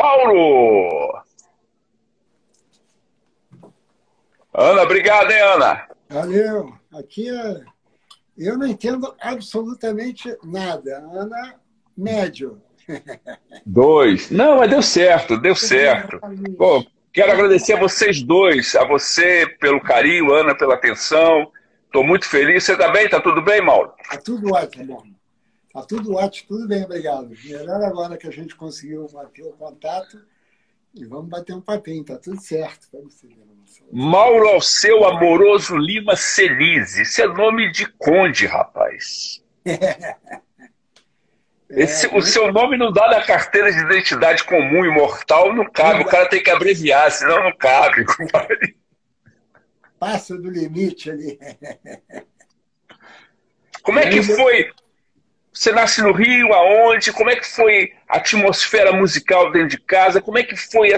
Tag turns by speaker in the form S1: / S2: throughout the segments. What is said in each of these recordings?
S1: Mauro! Ana, obrigado, hein, Ana?
S2: Valeu. Aqui eu não entendo absolutamente nada. Ana, médio.
S1: Dois. Não, mas deu certo, deu certo. Bom, quero agradecer a vocês dois, a você pelo carinho, Ana pela atenção. Estou muito feliz. Você está bem? Tá tudo bem, Mauro?
S2: Tá tudo ótimo, bom. Tá tudo ótimo, tudo bem, obrigado. Melhor agora que a gente conseguiu bater o contato e vamos bater um papinho, tá tudo certo. Vamos seguir.
S1: Mauro Alceu Amoroso Lima Celise. Isso é nome de conde, rapaz. O seu nome não dá na carteira de identidade comum e mortal, não cabe. O cara tem que abreviar, senão não cabe.
S2: Passa do limite ali.
S1: Como é que foi? Você nasce no Rio, aonde? Como é que foi a atmosfera musical dentro de casa? Como é que foi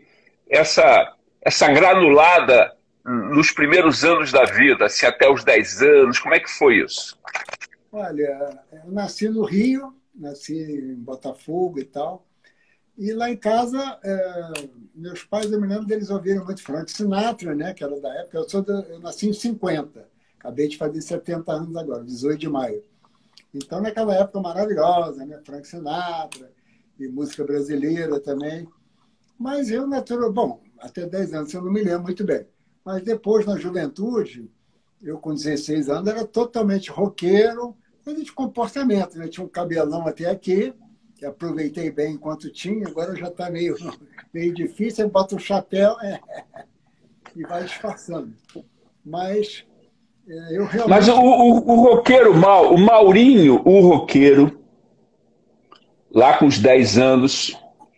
S1: essa granulada nos primeiros anos da vida, assim, até os 10 anos? Como é que foi isso?
S2: Olha, eu nasci no Rio, nasci em Botafogo e tal. E lá em casa, meus pais, eu me lembro deles ouviram muito Frank Sinatra, né, que era da época. Eu nasci em 50, acabei de fazer 70 anos agora, 18 de maio. Então, naquela época maravilhosa, né, Frank Sinatra e música brasileira também. Mas eu, bom, até 10 anos eu não me lembro muito bem. Mas depois, na juventude, eu com 16 anos era totalmente roqueiro, mas de comportamento, né? Tinha um cabelão até aqui, que aproveitei bem enquanto tinha, agora já está meio difícil, eu boto o chapéu e vai disfarçando. Mas eu realmente...
S1: Mas o roqueiro, o Maurinho, o roqueiro, lá com os 10 anos,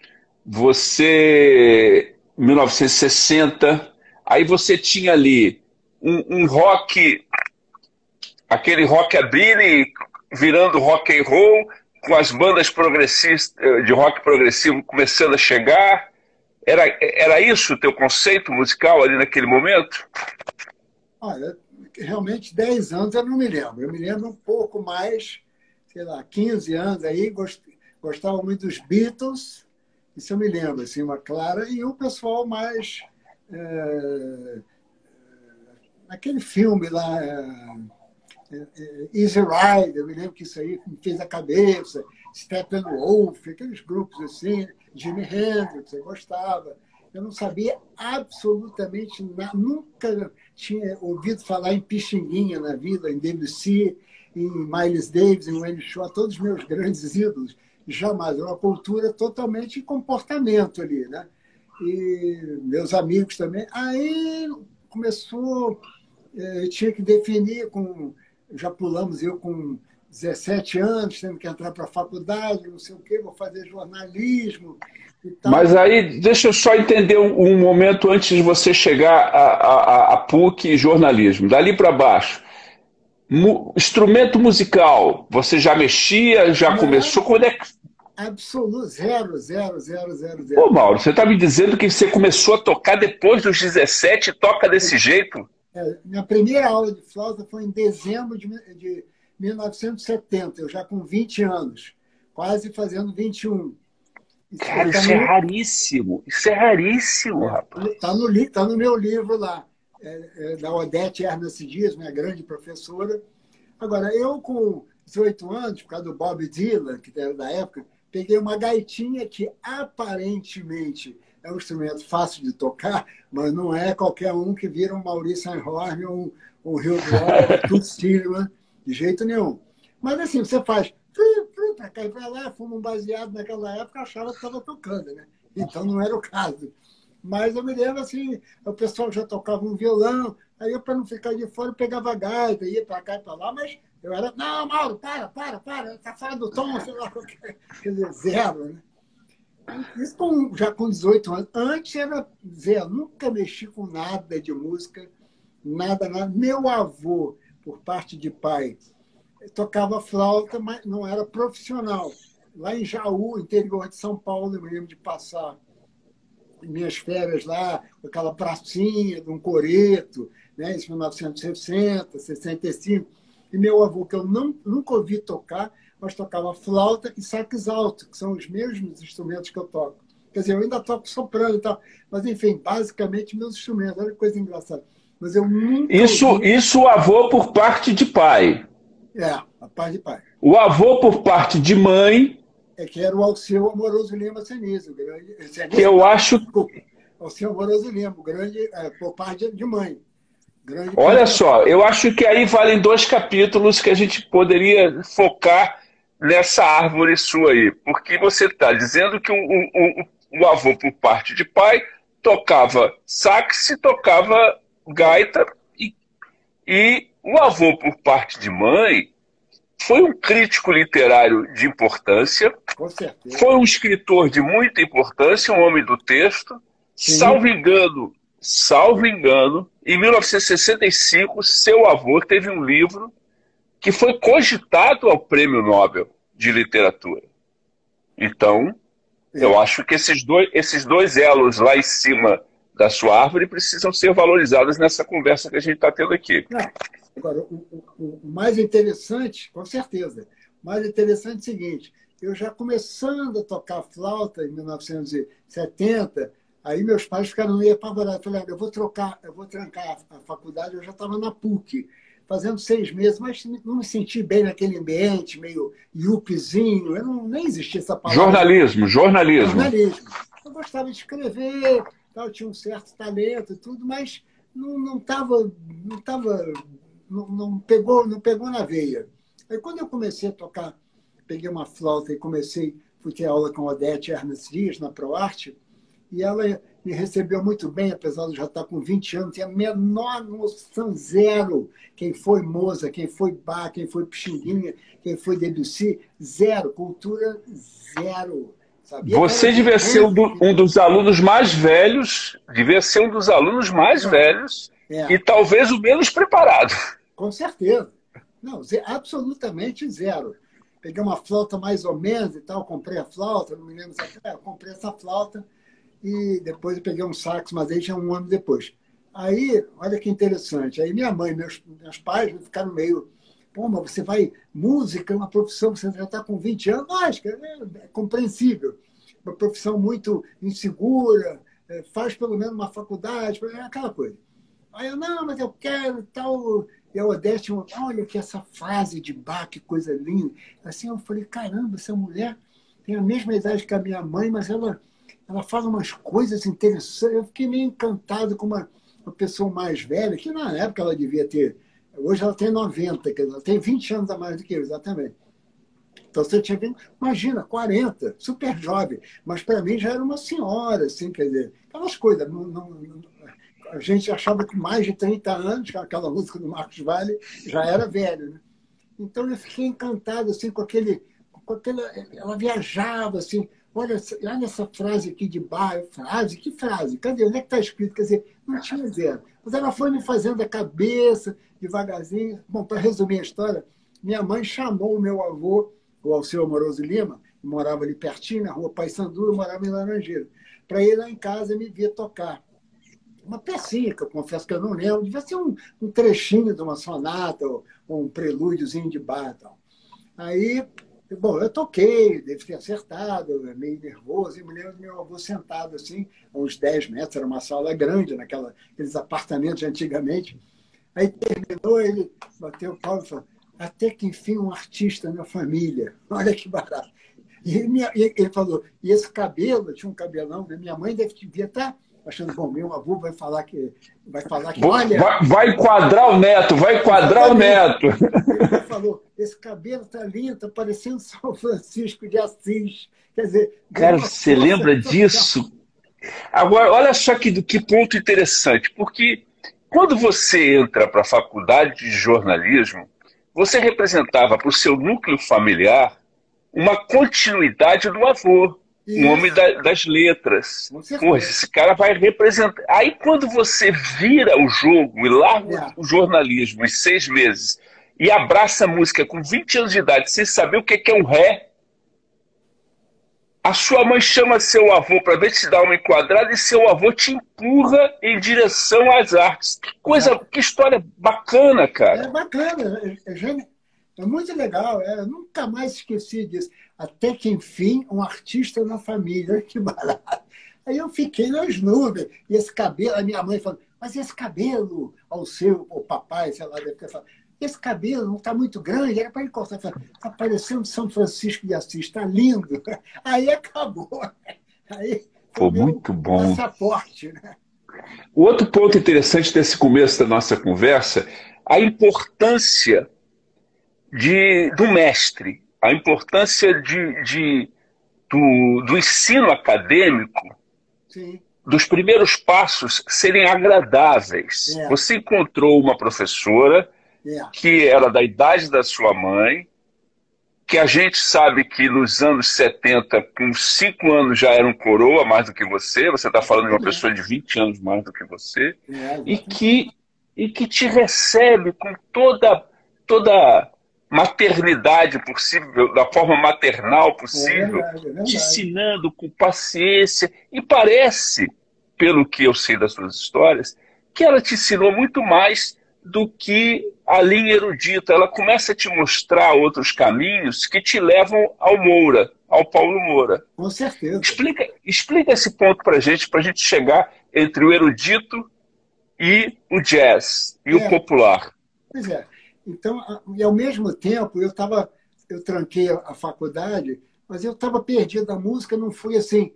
S1: você, 1960, aí você tinha ali um rock, aquele rockabilly virando rock and roll, com as bandas progressistas de rock progressivo começando a chegar. Era isso o teu conceito musical ali naquele momento?
S2: Olha, realmente 10 anos eu não me lembro. Eu me lembro um pouco mais, sei lá, 15 anos aí, gostava muito dos Beatles, isso eu me lembro, assim, uma clara, e o pessoal mais... aquele filme lá, Easy Rider, eu me lembro que isso aí me fez a cabeça, Steppenwolf, aqueles grupos assim, Jimi Hendrix, eu gostava. Eu não sabia absolutamente nada, nunca tinha ouvido falar em Pixinguinha na vida, em Debussy, em Miles Davis, em Wayne Shaw, todos os meus grandes ídolos. Jamais, era uma cultura totalmente de comportamento ali, né? E meus amigos também. Aí começou, eu tinha que definir já pulamos eu com 17 anos, tendo que entrar para a faculdade, não sei o quê, vou fazer jornalismo e tal.
S1: Mas aí, deixa eu só entender um momento antes de você chegar a PUC e jornalismo. Dali para baixo, instrumento musical, você já mexia, já começou? Quando é que...
S2: Absoluto, zero, zero, zero, zero,
S1: Ô,
S2: zero.
S1: Mauro, você está me dizendo que você começou a tocar depois dos 17 e toca desse jeito?
S2: Minha primeira aula de flauta foi em dezembro de 1970, eu já com 20 anos, quase fazendo 21.
S1: Cara, isso é raríssimo. Isso é raríssimo, rapaz.
S2: Tá no meu livro lá, da Odete Ernest Dias, minha grande professora. Agora, eu com 18 anos, por causa do Bob Dylan, que era da época, peguei uma gaitinha que aparentemente é um instrumento fácil de tocar, mas não é qualquer um que vira um Maurice Einhorn, um Hugh Glover, um Toots Thielemans, de jeito nenhum. Mas assim, você faz para cá e para lá, fuma um baseado naquela época, achava que estava tocando, né? Então não era o caso. Mas eu me lembro assim, o pessoal já tocava um violão, aí eu, para não ficar de fora, eu pegava a gaita, ia para cá e para lá, mas eu era, não, Mauro, para, tá fora do tom, sei lá, quer dizer, zero, né? Isso já com 18 anos. Antes era zero, nunca mexi com nada de música, nada, nada. Meu avô, por parte de pai, tocava flauta, mas não era profissional. Lá em Jaú, interior de São Paulo, eu me lembro de passar minhas férias lá, com aquela pracinha de um coreto, né? Isso em 1960, 65. E meu avô, que eu nunca ouvi tocar, mas tocava flauta e sax alto, que são os mesmos instrumentos que eu toco. Quer dizer, eu ainda toco soprano e tal. Mas, enfim, basicamente meus instrumentos. Olha que coisa engraçada. Mas eu nunca ouvi...
S1: Isso o avô por parte de pai.
S2: É, a parte de pai.
S1: O avô por parte de mãe,
S2: É que era o Alceu Amoroso Lima Senise, o grande...
S1: que
S2: Senise,
S1: eu
S2: não,
S1: acho...
S2: desculpa. Alceu Amoroso Lima, o grande, por parte de mãe. Grande
S1: Olha
S2: cantor.
S1: só, eu acho que aí valem 2 capítulos que a gente poderia focar nessa árvore sua aí. Porque você está dizendo que o avô por parte de pai tocava sax, tocava
S2: É,
S1: gaita, e o avô por parte de mãe foi um crítico literário de importância,
S2: com certeza.
S1: foi um escritor de muita importância, um homem do texto.
S2: Sim,
S1: Salvo engano, em 1965, seu avô teve um livro que foi cogitado ao Prêmio Nobel de Literatura. Então, eu
S2: é.
S1: acho que esses dois elos lá em cima da sua árvore precisam ser valorizados nessa conversa que a gente está tendo aqui.
S2: Não, agora, o mais interessante, com certeza, o mais interessante é o seguinte, eu já começando a tocar flauta em 1970, aí meus pais ficaram meio apavorados. Eu falei, eu vou trancar a faculdade, eu já estava na PUC, fazendo 6 meses, mas não me senti bem naquele ambiente, meio yuppiezinho, nem existia essa palavra.
S1: Jornalismo.
S2: Jornalismo. Eu gostava de escrever, tal, tinha um certo talento e tudo, mas não tava, não tava, não pegou na veia. Aí quando eu comecei a tocar, peguei uma flauta e fui ter aula com a Odete Ernest Dias na ProArte, e ela me recebeu muito bem, apesar de eu já estar com 20 anos, tinha a menor noção, zero. Quem foi Mozart, quem foi Bach, quem foi Pixinguinha, quem foi Debussy, zero. Cultura, zero. Sabia que era
S1: Você
S2: de
S1: devia ser
S2: Handel,
S1: um dos alunos mais velhos, devia ser um dos alunos mais velhos e
S2: é,
S1: talvez o menos preparado.
S2: com certeza. Não, absolutamente zero. Peguei uma flauta mais ou menos e tal, comprei a flauta, não me lembro exatamente, eu comprei essa flauta e depois eu peguei um sax, mas aí já um ano depois. Aí, olha que interessante, aí minha mãe, meus pais ficaram meio, pô, mas você vai, música é uma profissão, você já está com 20 anos, lógico, é compreensível, uma profissão muito insegura, faz pelo menos uma faculdade, aquela coisa. Aí eu, não, mas eu quero tal. E a Odete, olha que essa frase de Bach, que coisa linda. Assim, eu falei, caramba, essa mulher tem a mesma idade que a minha mãe, mas ela fala umas coisas interessantes. Eu fiquei meio encantado com uma pessoa mais velha, que na época ela devia ter. Hoje ela tem 90, quer dizer, ela tem 20 anos a mais do que eu, exatamente. Então você tinha vindo, imagina, 40, super jovem. Mas para mim já era uma senhora, assim, quer dizer, aquelas coisas. A gente achava que mais de 30 anos, com aquela música do Marcos Valle, já era velho. Né? Então eu fiquei encantado assim, com aquele. Ela viajava assim. Olha essa frase aqui de Bach, frase, que frase? Cadê? Onde é que está escrito? Quer dizer, não tinha zero. Mas ela foi me fazendo a cabeça, devagarzinho. Bom, para resumir a história, minha mãe chamou o meu avô, o Alceu Amoroso Lima, que morava ali pertinho, na rua Paissandu, eu morava em Laranjeira, para ir lá em casa e me ver tocar. Uma pecinha, que eu confesso que eu não lembro, devia ser um trechinho de uma sonata ou um prelúdiozinho de Bach. Tal. Aí, bom, eu toquei, devo ter acertado, meio nervoso, e me lembro do meu avô sentado assim, a uns 10 metros, era uma sala grande, aqueles apartamentos de antigamente. Aí terminou, ele bateu o pau e falou, até que enfim um artista na família, olha que barato. E ele falou, e esse cabelo, tinha um cabelão, minha mãe devia estar achando, bom, meu avô vai falar que olha...
S1: Vai enquadrar o neto, vai enquadrar o neto.
S2: Ele falou, esse cabelo está lindo, está parecendo São Francisco de Assis. Quer dizer,
S1: Cara, você lembra disso? Agora, olha só que ponto interessante, porque quando você entra para a faculdade de jornalismo, você representava para o seu núcleo familiar uma continuidade do avô, um homem das letras. Pô, esse cara vai representar. Aí quando você vira o jogo e larga o jornalismo em 6 meses e abraça a música com 20 anos de idade, sem saber o que é um ré, a sua mãe chama seu avô para ver se dá uma enquadrada e seu avô te empurra em direção às artes. Que coisa, que história bacana, cara.
S2: É bacana. É muito legal, eu nunca mais esqueci disso. Até que, enfim, um artista na família, que barato. Aí eu fiquei nas nuvens. E esse cabelo, a minha mãe falou, mas esse cabelo, ao seu, o papai, sei lá, deve ter falado, esse cabelo não está muito grande, era para ele cortar. Está parecendo São Francisco de Assis, está lindo. Aí acabou. Aí foi
S1: Pô,
S2: meu
S1: muito bom.
S2: passaporte, né?
S1: O outro ponto interessante desse começo da nossa conversa, a importância do mestre, a importância do ensino acadêmico,
S2: Sim.
S1: dos primeiros passos serem agradáveis.
S2: É,
S1: Você encontrou uma professora
S2: é.
S1: que era da idade da sua mãe, que a gente sabe que nos anos 70, com 5 anos já era um coroa mais do que você está falando de uma pessoa de 20 anos mais do que você,
S2: É,
S1: e
S2: exatamente.
S1: que, e que te recebe com toda maternidade possível, da forma maternal
S2: É
S1: possível,
S2: verdade, é
S1: te
S2: verdade.
S1: ensinando com paciência, e parece, pelo que eu sei das suas histórias, que ela te ensinou muito mais do que a linha erudita. Ela começa a te mostrar outros caminhos que te levam ao Moura, ao Paulo Moura.
S2: Com certeza.
S1: Explica esse ponto para a gente chegar entre o erudito e o jazz, e o
S2: É,
S1: popular.
S2: pois é. Então, e ao mesmo tempo, eu tranquei a faculdade, mas eu estava perdido. A música não foi assim,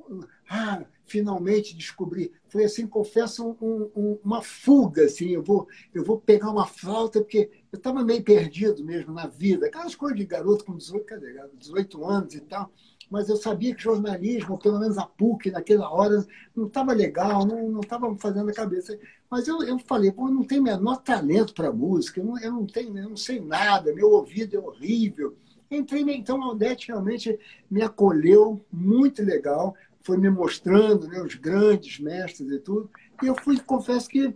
S2: finalmente descobri. Foi assim, confesso, uma fuga, assim. Eu vou pegar uma flauta, porque eu estava meio perdido mesmo na vida. Aquelas coisas de garoto com 18 anos e tal. Mas eu sabia que jornalismo, ou pelo menos a PUC, naquela hora, não estava legal, não estava fazendo a cabeça. Mas eu falei, pô, eu não tenho o menor talento para música, eu não sei nada, meu ouvido é horrível. Então a Odete realmente me acolheu, muito legal, foi me mostrando, né, os grandes mestres e tudo. E eu fui, confesso que,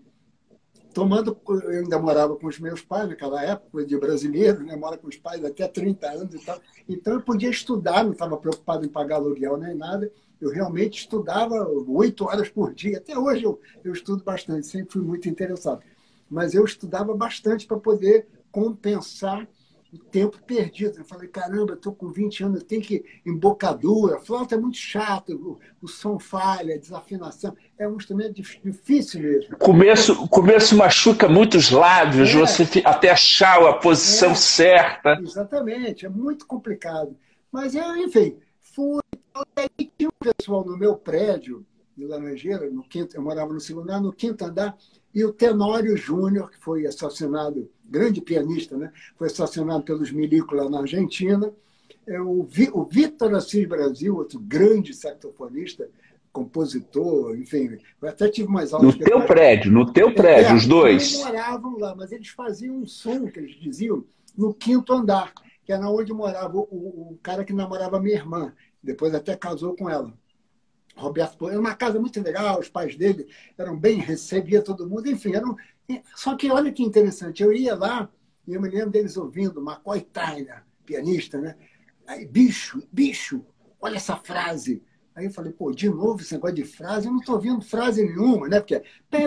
S2: eu ainda morava com os meus pais naquela época, de brasileiro, né, mora com os pais até 30 anos e tal. Então eu podia estudar, não estava preocupado em pagar aluguel nem nada. Eu realmente estudava 8 horas por dia. Até hoje eu estudo bastante, sempre fui muito interessado. Mas eu estudava bastante para poder compensar o tempo perdido. Eu falei, caramba, estou com 20 anos, eu tenho que ir embocadura, a flauta é muito chata, o som falha, a desafinação. É um instrumento difícil mesmo.
S1: Começo machuca muitos lábios,
S2: É,
S1: até achar a posição
S2: é,
S1: certa.
S2: exatamente, é muito complicado. Mas eu, enfim, fui. Aí tinha um pessoal no meu prédio, de Laranjeira, no quinto, eu morava no segundo andar, no quinto andar, e o Tenório Júnior, que foi assassinado, grande pianista, né? Foi assassinado pelos milicos lá na Argentina. O Vitor Assis Brasil, outro grande saxofonista, compositor, enfim, eu até tive umas aulas que
S1: No teu prédio, os
S2: não
S1: dois.
S2: moravam lá, mas eles faziam um som, que eles diziam, no quinto andar, que era onde morava o cara que namorava minha irmã. Depois até casou com ela. Roberto Pô. Era uma casa muito legal, os pais dele eram bem, recebia todo mundo, enfim. Só que olha que interessante, eu ia lá e eu me lembro deles ouvindo McCoy Tyner, pianista, né? Aí, bicho, olha essa frase. Aí eu falei, pô, de novo esse negócio de frase, eu não estou ouvindo frase nenhuma, né? Porque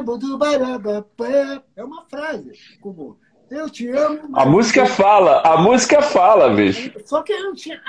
S2: é uma frase, como eu te amo, mas
S1: A música fala, bicho.
S2: só que eu não tinha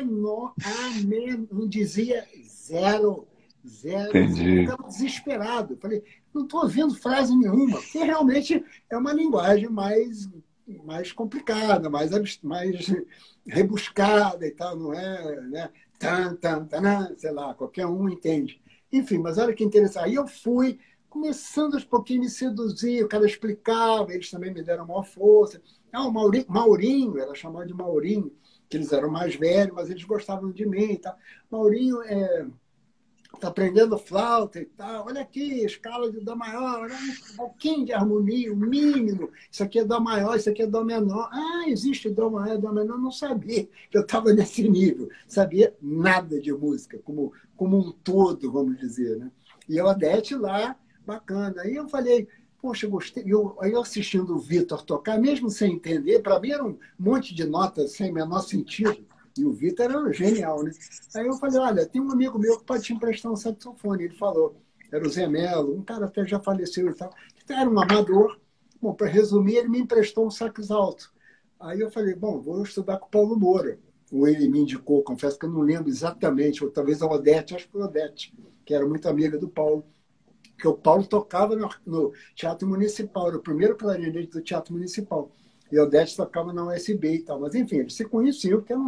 S2: não dizia zero, zero, zero. Eu
S1: Entendi.
S2: ficava desesperado. Eu falei, não estou ouvindo frase nenhuma, porque realmente é uma linguagem mais complicada, mais rebuscada e tal, não é, né? Sei lá, qualquer um entende. Enfim, mas olha que interessante. Aí eu fui começando aos pouquinhos me seduzir, o cara explicava, eles também me deram maior força. O Maurinho, era chamado de Maurinho, que eles eram mais velhos, mas eles gostavam de mim e tal. Maurinho está aprendendo flauta e tal. Olha aqui, escala de Dó maior, olha um pouquinho de harmonia, o mínimo. Isso aqui é Dó maior, isso aqui é Dó menor. Existe Dó maior e Dó menor. Não sabia que eu estava nesse nível. Sabia nada de música, como um todo, vamos dizer, né? E a Odete lá, bacana. Aí eu falei, poxa, gostei. Aí eu assistindo o Vitor tocar, mesmo sem entender, para mim era um monte de notas sem menor sentido. E o Vitor era genial, né? Aí eu falei, olha, tem um amigo meu que pode te emprestar um saxofone. Ele falou, era o Zé Melo, um cara até já faleceu e tal. Era um amador. Bom, para resumir, ele me emprestou um sax alto. Aí eu falei, bom, vou estudar com o Paulo Moura. Ou ele me indicou, confesso que eu não lembro exatamente, ou talvez a Odete, acho que foi a Odete, que era muito amiga do Paulo, que o Paulo tocava no Teatro Municipal, era o primeiro clarinete do Teatro Municipal. E a Odete tocava na USB e tal. Mas, enfim, eles se conheciam, porque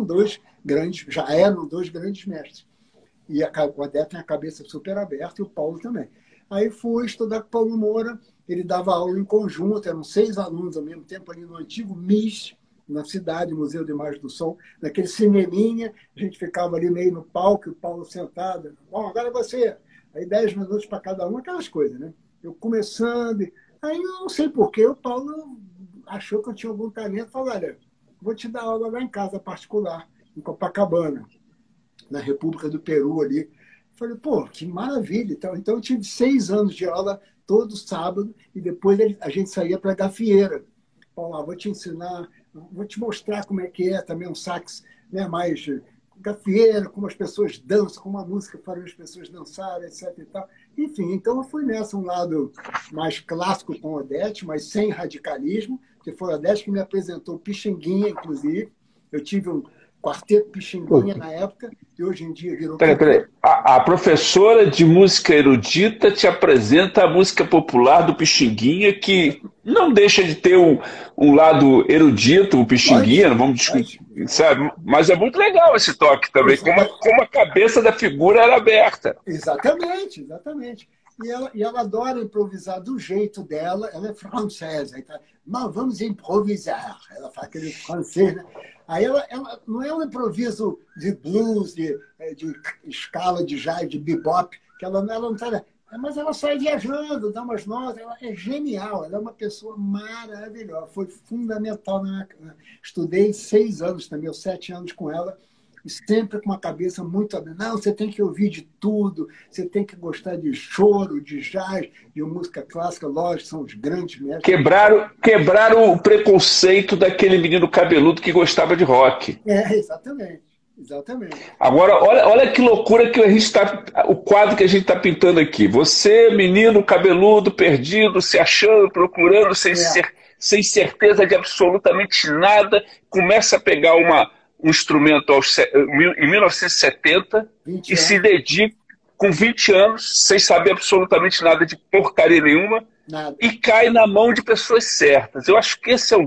S2: já eram dois grandes mestres. E a Odete tem a cabeça super aberta e o Paulo também. Aí fui estudar com o Paulo Moura, ele dava aula em conjunto, eram 6 alunos ao mesmo tempo ali no antigo MIS, na cidade, Museu de Imagem do Som, naquele cineminha, a gente ficava ali meio no palco, e o Paulo sentado, bom, agora é você. Aí 10 minutos para cada um, aquelas coisas, né? Eu começando, aí eu não sei porquê, o Paulo achou que eu tinha algum talento, falou, olha, vou te dar aula lá em casa particular, em Copacabana, na República do Peru ali. Falei, pô, que maravilha. Então eu tive 6 anos de aula todo sábado e depois a gente saía para a gafieira. Paulo, vou te ensinar, vou te mostrar como é que é também um sax, né, mais gafieira, como as pessoas dançam, como a música faz as pessoas dançarem, etc. E tal. Enfim, então eu fui nessa, um lado mais clássico com a Odete, mas sem radicalismo, que foi a Odete que me apresentou Pixinguinha, inclusive. Eu tive um quarteto Pixinguinha na época, e hoje em dia virou...
S1: Peraí. A professora de música erudita te apresenta a música popular do Pixinguinha, que não deixa de ter um lado erudito, o Pixinguinha, não vamos discutir, sabe? Mas é muito legal esse toque também, como a cabeça da figura era aberta.
S2: Exatamente, exatamente. E ela adora improvisar do jeito dela, ela é francesa, então, mas vamos improvisar. Ela faz aquele francês, né? Aí ela não é um improviso de blues, de escala de jazz, de bebop, que ela não está... Mas ela sai viajando, dá umas notas, ela é genial, ela é uma pessoa maravilhosa, foi fundamental. Estudei 6 anos também, ou 7 anos com ela, e sempre com uma cabeça muito aberta. Não, você tem que ouvir de tudo, você tem que gostar de choro, de jazz, de música clássica, lógico, são os grandes mestres.
S1: Quebraram o preconceito daquele menino cabeludo que gostava de rock.
S2: Exatamente. Exatamente.
S1: Agora, olha que loucura que a gente o quadro que a gente está pintando aqui. Você, menino cabeludo, perdido, se achando, procurando, sem certeza de absolutamente nada, começa a pegar um instrumento em 1970 e se dedica com 20 anos, sem saber absolutamente nada de porcaria nenhuma, e cai na mão de pessoas certas. Eu acho que esse é a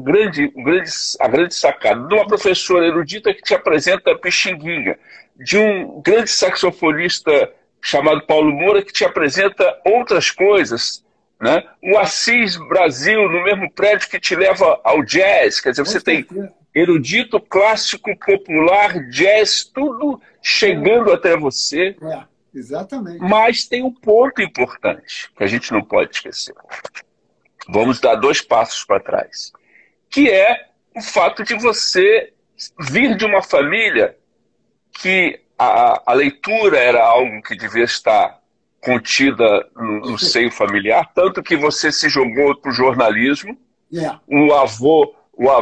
S1: grande sacada. De uma professora erudita que te apresenta a Pixinguinha, de um grande saxofonista chamado Paulo Moura que te apresenta outras coisas, né? O Assis Brasil, no mesmo prédio, que te leva ao jazz. Quer dizer, você tem erudito, clássico, popular, jazz, tudo chegando até você.
S2: Exatamente.
S1: Mas tem um ponto importante que a gente não pode esquecer. Vamos dar 2 passos para trás. Que é o fato de você vir de uma família que a leitura era algo que devia estar contida no seio familiar, tanto que você se jogou para o jornalismo. O avô,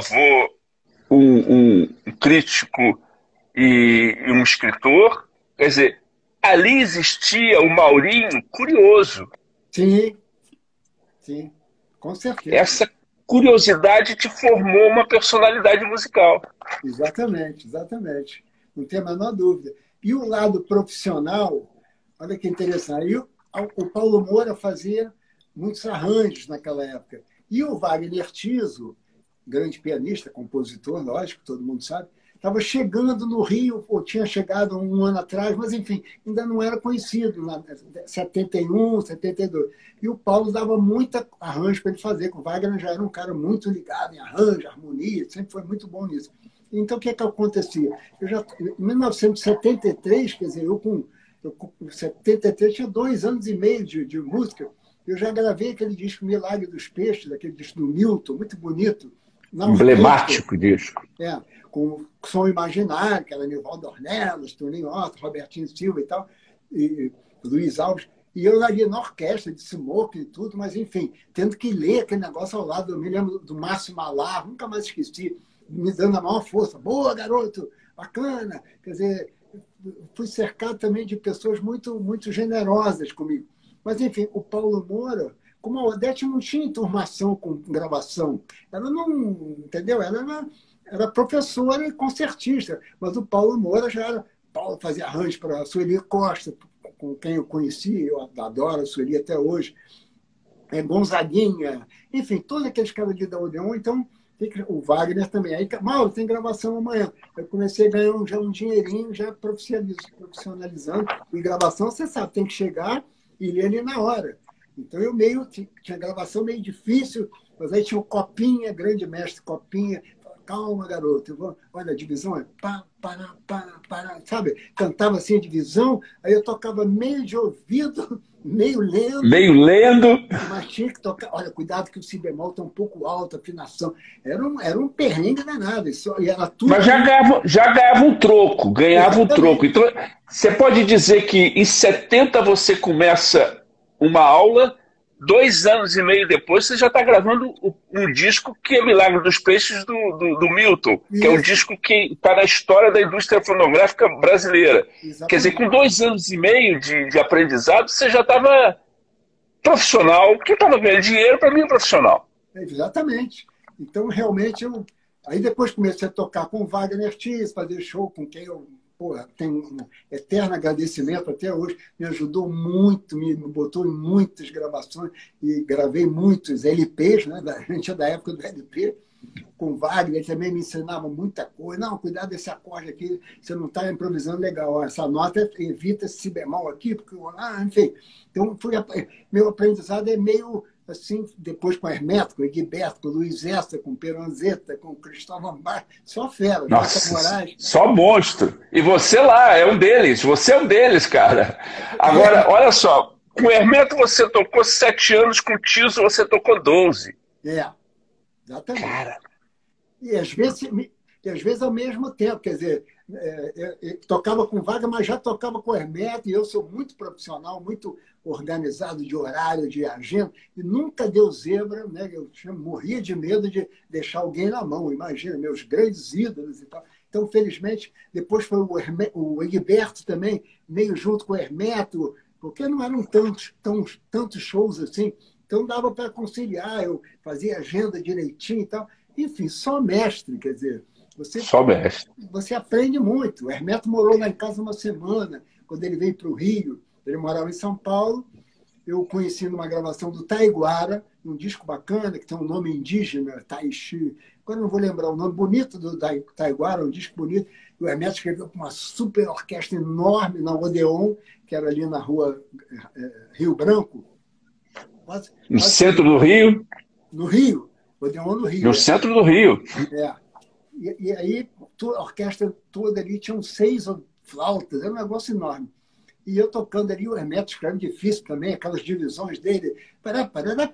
S1: um crítico e um escritor. Quer dizer, ali existia o Maurinho curioso.
S2: Sim, com certeza.
S1: Essa curiosidade te formou uma personalidade musical.
S2: Exatamente. Não tem a menor dúvida. E o lado profissional, olha que interessante. Aí o Paulo Moura fazia muitos arranjos naquela época. E o Wagner Tiso, grande pianista, compositor, lógico, todo mundo sabe, estava chegando no Rio, ou tinha chegado 1 ano atrás, mas, enfim, ainda não era conhecido, em 71, 72. E o Paulo dava muita arranjo para ele fazer, que o Wagner já era um cara muito ligado em arranjo, harmonia, sempre foi muito bom nisso. Então, o que acontecia? Em 1973, quer dizer, eu com 73 tinha 2 anos e meio de música, eu já gravei aquele disco Milagre dos Peixes, aquele disco do Milton, muito bonito.
S1: Emblemático disco.
S2: Com Som Imaginário, que era Nivaldo Ornelas, Toninho Horta, Robertinho Silva e tal, e Luiz Alves. E eu ali na orquestra de smoke e tudo, mas enfim, tendo que ler aquele negócio ao lado. Eu me lembro do Márcio Malar, nunca mais esqueci, me dando a maior força. Boa, garoto, bacana. Quer dizer, fui cercado também de pessoas muito, muito generosas comigo. Mas enfim, o Paulo Moura, como a Odete não tinha enturmação com gravação, ela não, entendeu? Ela era era professora e concertista, mas o Paulo Moura já era. Paulo fazia arranjo para a Sueli Costa, com quem eu conheci, eu adoro a Sueli até hoje, Gonzaguinha, enfim, todos aqueles caras ali da Odeon, então o Wagner também. Aí, Mauro, tem gravação amanhã. Eu comecei a ganhar já um dinheirinho, já profissionalizando. E gravação, você sabe, tem que chegar e ler ali na hora. Então eu tinha gravação meio difícil, mas aí tinha o Copinha, grande mestre Copinha. Calma, garoto. Olha, a divisão é pá, pará, pá, pará, sabe? Cantava assim a divisão, aí eu tocava meio de ouvido, meio lendo.
S1: Meio lendo.
S2: Mas tinha que tocar. Olha, cuidado que o si bemol está um pouco alto, a afinação. Era um perrengue danado. E era tudo.
S1: Mas já ganhava um troco, ganhava um troco. Então, você pode dizer que em 70 você começa uma aula, 2 anos e meio depois você já está gravando um disco que é Milagre dos Peixes do Milton, que é um disco que está na história da indústria fonográfica brasileira.
S2: Exatamente.
S1: Quer dizer, com 2 anos e meio de aprendizado, você já estava profissional, que estava ganhando dinheiro, para mim é profissional.
S2: Exatamente. Então, realmente, aí depois comecei a tocar com o Wagner Ortiz, fazer show com quem eu tenho um eterno agradecimento até hoje. Me ajudou muito, me botou em muitas gravações e gravei muitos LPs, né? A gente é da época do LP. Com o Wagner, ele também me ensinava muita coisa. Não, cuidado desse acorde aqui, você não está improvisando legal. Essa nota evita esse si bemol aqui, porque, enfim. Então, meu aprendizado é meio assim, depois com Hermeto, com Egberto, com Luiz Esta, com Peranzeta, com Cristóvão Bar, só fera.
S1: Nossa, só monstro. E você lá, é um deles. Você é um deles, cara. Agora, olha só, com Hermeto você tocou 7 anos, com o Tiso você tocou 12.
S2: Exatamente.
S1: Cara.
S2: E às vezes ao mesmo tempo, quer dizer, eu tocava com Vaga, mas já tocava com Hermeto, e eu sou muito profissional, muito organizado de horário, de agenda, e nunca deu zebra, né? Eu morria de medo de deixar alguém na mão, imagina, meus grandes ídolos e tal. Então, felizmente, depois foi o Egberto também, meio junto com o Hermeto, porque não eram tantos shows assim, então dava para conciliar, eu fazia agenda direitinho e tal. Enfim, só mestre, quer dizer,
S1: só mestre.
S2: Você aprende muito. O Hermeto morou lá em casa uma semana, quando ele veio para o Rio. Ele morava em São Paulo. Eu conheci numa gravação do Taiguara, um disco bacana, que tem um nome indígena, Taixi. Agora não vou lembrar o nome bonito do Taiguara, um disco bonito. E o Hermeto escreveu com uma super orquestra enorme na Odeon, que era ali na rua Rio Branco.
S1: No centro do Rio?
S2: No Rio. Odeon no Rio.
S1: No centro do Rio.
S2: E aí a orquestra toda ali tinham 6 flautas, era um negócio enorme. E eu tocando ali, o Hermeto escreve difícil também, aquelas divisões dele. Eu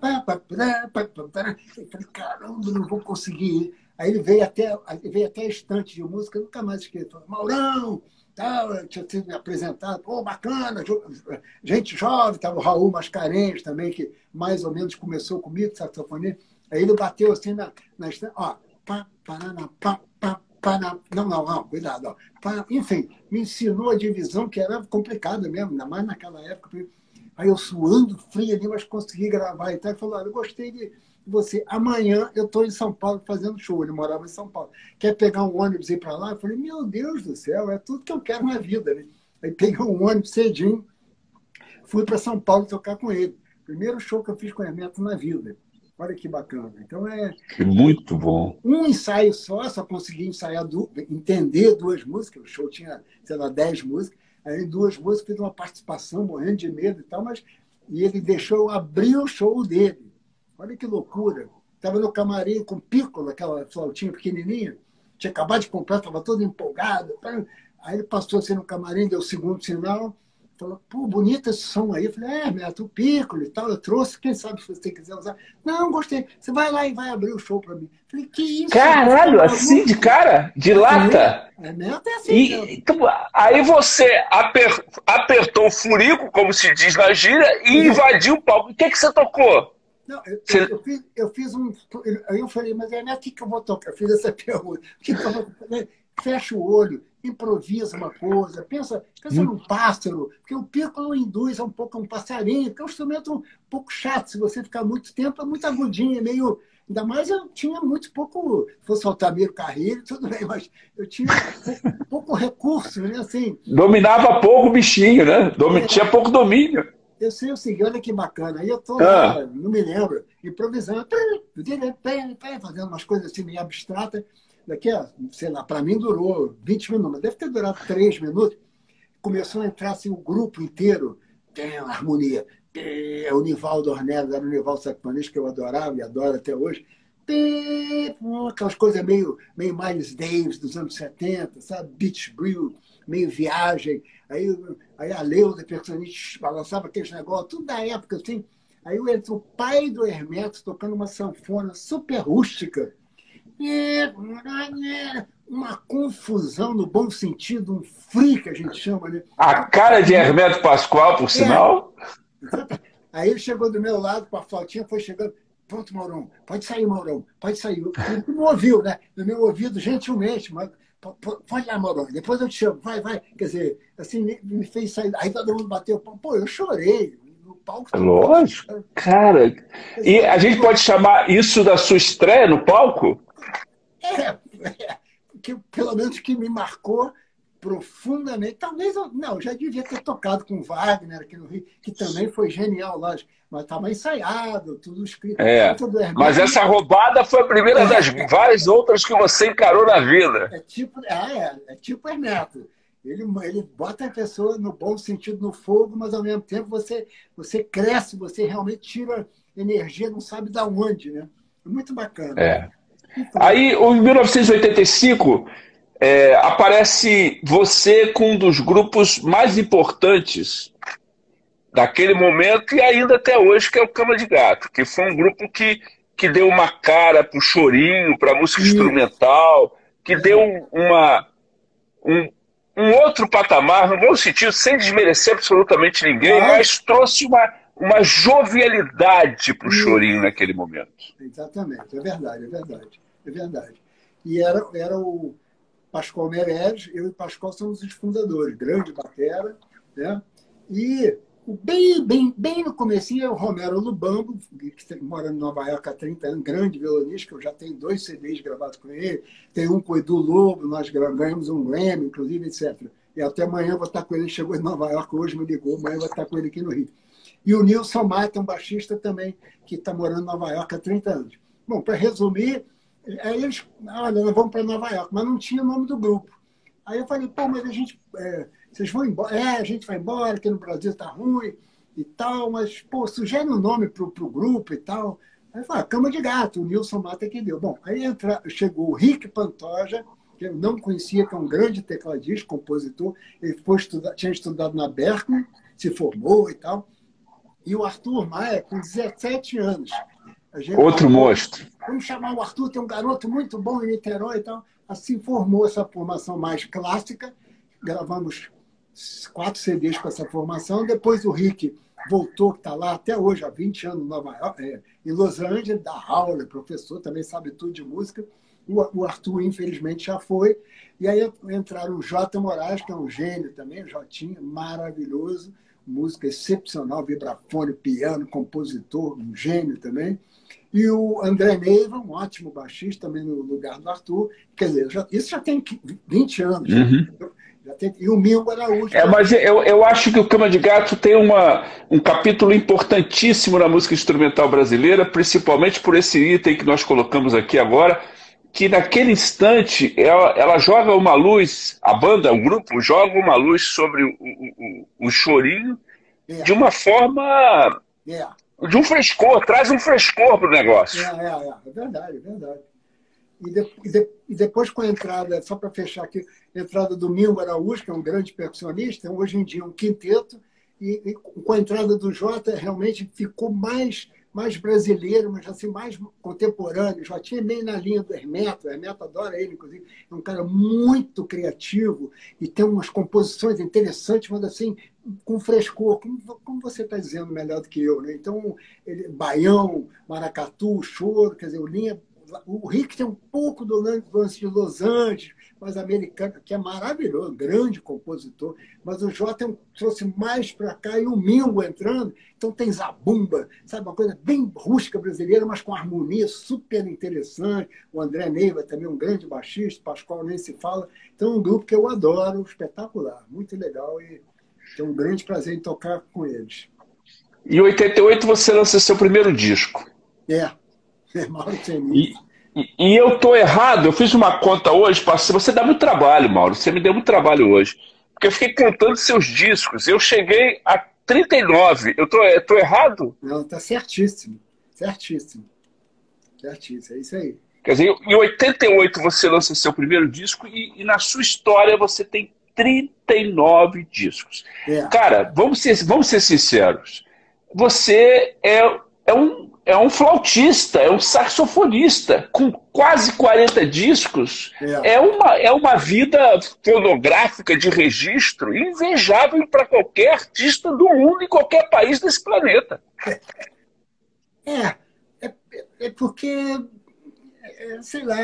S2: falei, caramba, não vou conseguir. Aí ele veio até a estante de música, nunca mais esqueci. Falei, Maurão, tal, tinha sido me apresentado, pô, bacana, gente jovem, estava o Raul Mascarenhas também, que mais ou menos começou comigo, saxofonista. Aí ele bateu assim na estante, ó, pá, paraná, pá, pá, pá, não, cuidado, ó. Pá, enfim, me ensinou a divisão, que era complicada mesmo, ainda mais naquela época. Aí eu suando frio ali, mas consegui gravar e tal. Ele falou, olha, eu gostei de você. Amanhã eu estou em São Paulo fazendo show. Ele morava em São Paulo. Quer pegar um ônibus e ir para lá? Eu falei, meu Deus do céu, é tudo que eu quero na vida, né? Aí peguei um ônibus cedinho, fui para São Paulo tocar com ele. Primeiro show que eu fiz com o Hermeto na vida. Olha que bacana. Então
S1: muito bom.
S2: Um ensaio só consegui ensaiar, entender 2 músicas. O show tinha, sei lá, 10 músicas. Aí 2 músicas, fiz uma participação, morrendo de medo e tal, e ele deixou eu abrir o show dele. Olha que loucura. Estava no camarim com Piccolo, aquela flautinha pequenininha. Tinha acabado de comprar, estava todo empolgado. Aí ele passou assim no camarim, deu o 2º sinal. Falou, pô, bonito esse som aí. Eu falei, Beto, o Piccolo e tal, eu trouxe, quem sabe se você quiser usar. Não, gostei. Você vai lá e vai abrir o show para mim. Eu falei, que isso?
S1: Caralho, assim de cara? De lata?
S2: Beto é assim.
S1: Então, aí você apertou o furico, como se diz na gíria, e invadiu o palco. O que você tocou?
S2: Não, eu fiz um... Aí eu falei, mas Beto, o que eu vou tocar? Eu fiz essa pergunta. O que eu vou tocar? fecha o olho, improvisa uma coisa, pensa num pássaro, porque o piccolo induz um pouco a um passarinho, que é um instrumento um pouco chato, se você ficar muito tempo, é muito agudinho, é meio... Ainda mais eu tinha muito pouco, se fosse Altamiro Carrilho, tudo bem, mas eu tinha pouco recurso, né? Assim,
S1: Dominava pouco o bichinho, né? Tinha pouco domínio.
S2: eu sei o seguinte, olha que bacana. Aí eu estou
S1: Ah,
S2: lá, não me lembro, improvisando, fazendo umas coisas assim meio abstratas. Daqui a, sei lá, para mim durou 20 minutos, mas deve ter durado 3 minutos. Começou a entrar assim, o grupo inteiro, tem uma harmonia. O Nivaldo Ornelas era o Nivaldo saxofonista que eu adorava e adoro até hoje. Aquelas coisas meio Miles Davis dos anos 70, sabe? Beach Brew, meio viagem. Aí a Leuda, percussionista, balançava aqueles negócios, tudo da época, assim. Aí entra o pai do Hermeto tocando uma sanfona super rústica. Uma confusão no bom sentido, um free que a gente chama, né?
S1: a cara de Hermeto Pascoal, por
S2: É,
S1: sinal.
S2: aí ele chegou do meu lado com a flautinha, foi chegando. Pronto, Maurão, pode sair, Maurão, pode sair. Ele não ouviu, né? No meu ouvido, gentilmente, mas pode lá, Maurão, depois eu te chamo, vai, vai. Quer dizer, assim, me fez sair. Aí todo mundo bateu, pô, eu chorei no palco tocando.
S1: Lógico, cara.
S2: Quer
S1: E
S2: dizer,
S1: a gente pode chamar isso da sua estreia no palco?
S2: que pelo menos que me marcou profundamente. Talvez eu já devia ter tocado com Wagner aqui no Rio, que também foi genial, lógico, mas estava ensaiado, tudo escrito.
S1: É.
S2: Essa do
S1: Mas
S2: Hermeto
S1: essa roubada foi a primeira das várias outras que você encarou na vida.
S2: é tipo Hermeto. Ele bota a pessoa no bom sentido no fogo, mas ao mesmo tempo você cresce, você realmente tira energia, não sabe de onde, né? É muito bacana.
S1: É.
S2: Então,
S1: Aí, em 1985, aparece você com um dos grupos mais importantes daquele momento e ainda até hoje, que é o Cama de Gato, que foi um grupo que deu uma cara para o chorinho, para a música
S2: isso,
S1: instrumental, que deu
S2: verdade.
S1: um, um outro patamar, no bom sentido, sem desmerecer absolutamente ninguém,
S2: Lógico,
S1: mas trouxe uma jovialidade para o chorinho
S2: isso.
S1: naquele momento.
S2: Exatamente, é verdade, é verdade, é verdade. E era o Pascoal Meirelles, eu e o Pascoal somos os fundadores, grande batera, né? E bem no comecinho é o Romero Lubambo, que mora em Nova York há 30 anos, grande violonista, que eu já tenho 2 CDs gravados com ele, tem um com o Edu Lobo, nós ganhamos um Grammy, inclusive, etc. E até amanhã eu vou estar com ele, ele chegou em Nova York, hoje me ligou, amanhã eu vou estar com ele aqui no Rio. E o Nilson Mata, um baixista também, que está morando em Nova York há 30 anos. Bom, para resumir, aí eles, olha, nós vamos para Nova York, mas não tinha o nome do grupo. Aí eu falei, pô, mas a gente, vocês vão embora? A gente vai embora, aqui no Brasil está ruim e tal, mas, pô, sugere um nome para o grupo e tal. Aí eu falei, Cama de Gato, o Nilson Mata que deu. Bom, aí chegou o Rick Pantoja, que eu não conhecia, que é um grande tecladista, compositor, ele tinha estudado na Berklee, se formou e tal. E o Arthur Maia, com 17 anos.
S1: Outro monstro.
S2: Vamos chamar o Arthur, tem um garoto muito bom em Niterói e tal. Assim formou essa formação mais clássica. Gravamos 4 CDs com essa formação. Depois o Rick voltou, que está lá até hoje, há 20 anos em Nova York, em Los Angeles, da aula, professor, também sabe tudo de música. O Arthur, infelizmente, já foi. E aí entraram o Jota Moraes, que é um gênio também, o Jotinha, maravilhoso, música excepcional, vibrafone, piano, compositor, um gênio também. E o André Neiva, um ótimo baixista, também no lugar do Arthur. Quer dizer, isso já tem 20 anos.
S1: Uhum.
S2: E o Mingo Araújo.
S1: Mas eu acho que o Cama de Gato tem um capítulo importantíssimo na música instrumental brasileira, principalmente por esse item que nós colocamos aqui agora, que naquele instante ela joga uma luz, a banda, o grupo, joga uma luz sobre o chorinho de uma forma, de um frescor, traz um frescor para o negócio.
S2: É verdade, é verdade. E depois com a entrada, só para fechar aqui, a entrada do Mingo Araújo, que é um grande percussionista, hoje em dia um quinteto, e com a entrada do Jota realmente ficou mais brasileiro, mas assim, mais contemporâneo. Já tinha meio na linha do Hermeto. O Hermeto adora ele, inclusive. É um cara muito criativo e tem umas composições interessantes, mas assim, com frescor, como você está dizendo melhor do que eu, né? Então, Baião, Maracatu, Choro, quer dizer, o Rick tem um pouco do lance de Los Angeles, mas americano, que é maravilhoso, grande compositor, mas o Jota trouxe mais para cá e o Mingo entrando, então tem zabumba, sabe, uma coisa bem rústica brasileira, mas com harmonia super interessante. O André Neiva também um grande baixista, Pascoal nem se fala. Então é um grupo que eu adoro, espetacular, muito legal e tenho um grande prazer em tocar com eles.
S1: Em 88 você lança seu primeiro disco.
S2: É Mauro Senise.
S1: E eu tô errado, eu fiz uma conta hoje, você dá muito trabalho, Mauro, você me deu muito trabalho hoje. Porque eu fiquei contando seus discos, eu cheguei a 39, tô errado?
S2: Não, tá certíssimo, certíssimo, certíssimo, é isso aí.
S1: Quer dizer, em 88 você lança seu primeiro disco e na sua história você tem 39 discos.
S2: É.
S1: Cara, vamos ser sinceros, você é um flautista, é um saxofonista, com quase 40 discos. É uma vida fonográfica de registro invejável para qualquer artista do mundo, em qualquer país desse planeta.
S2: É porque, sei lá,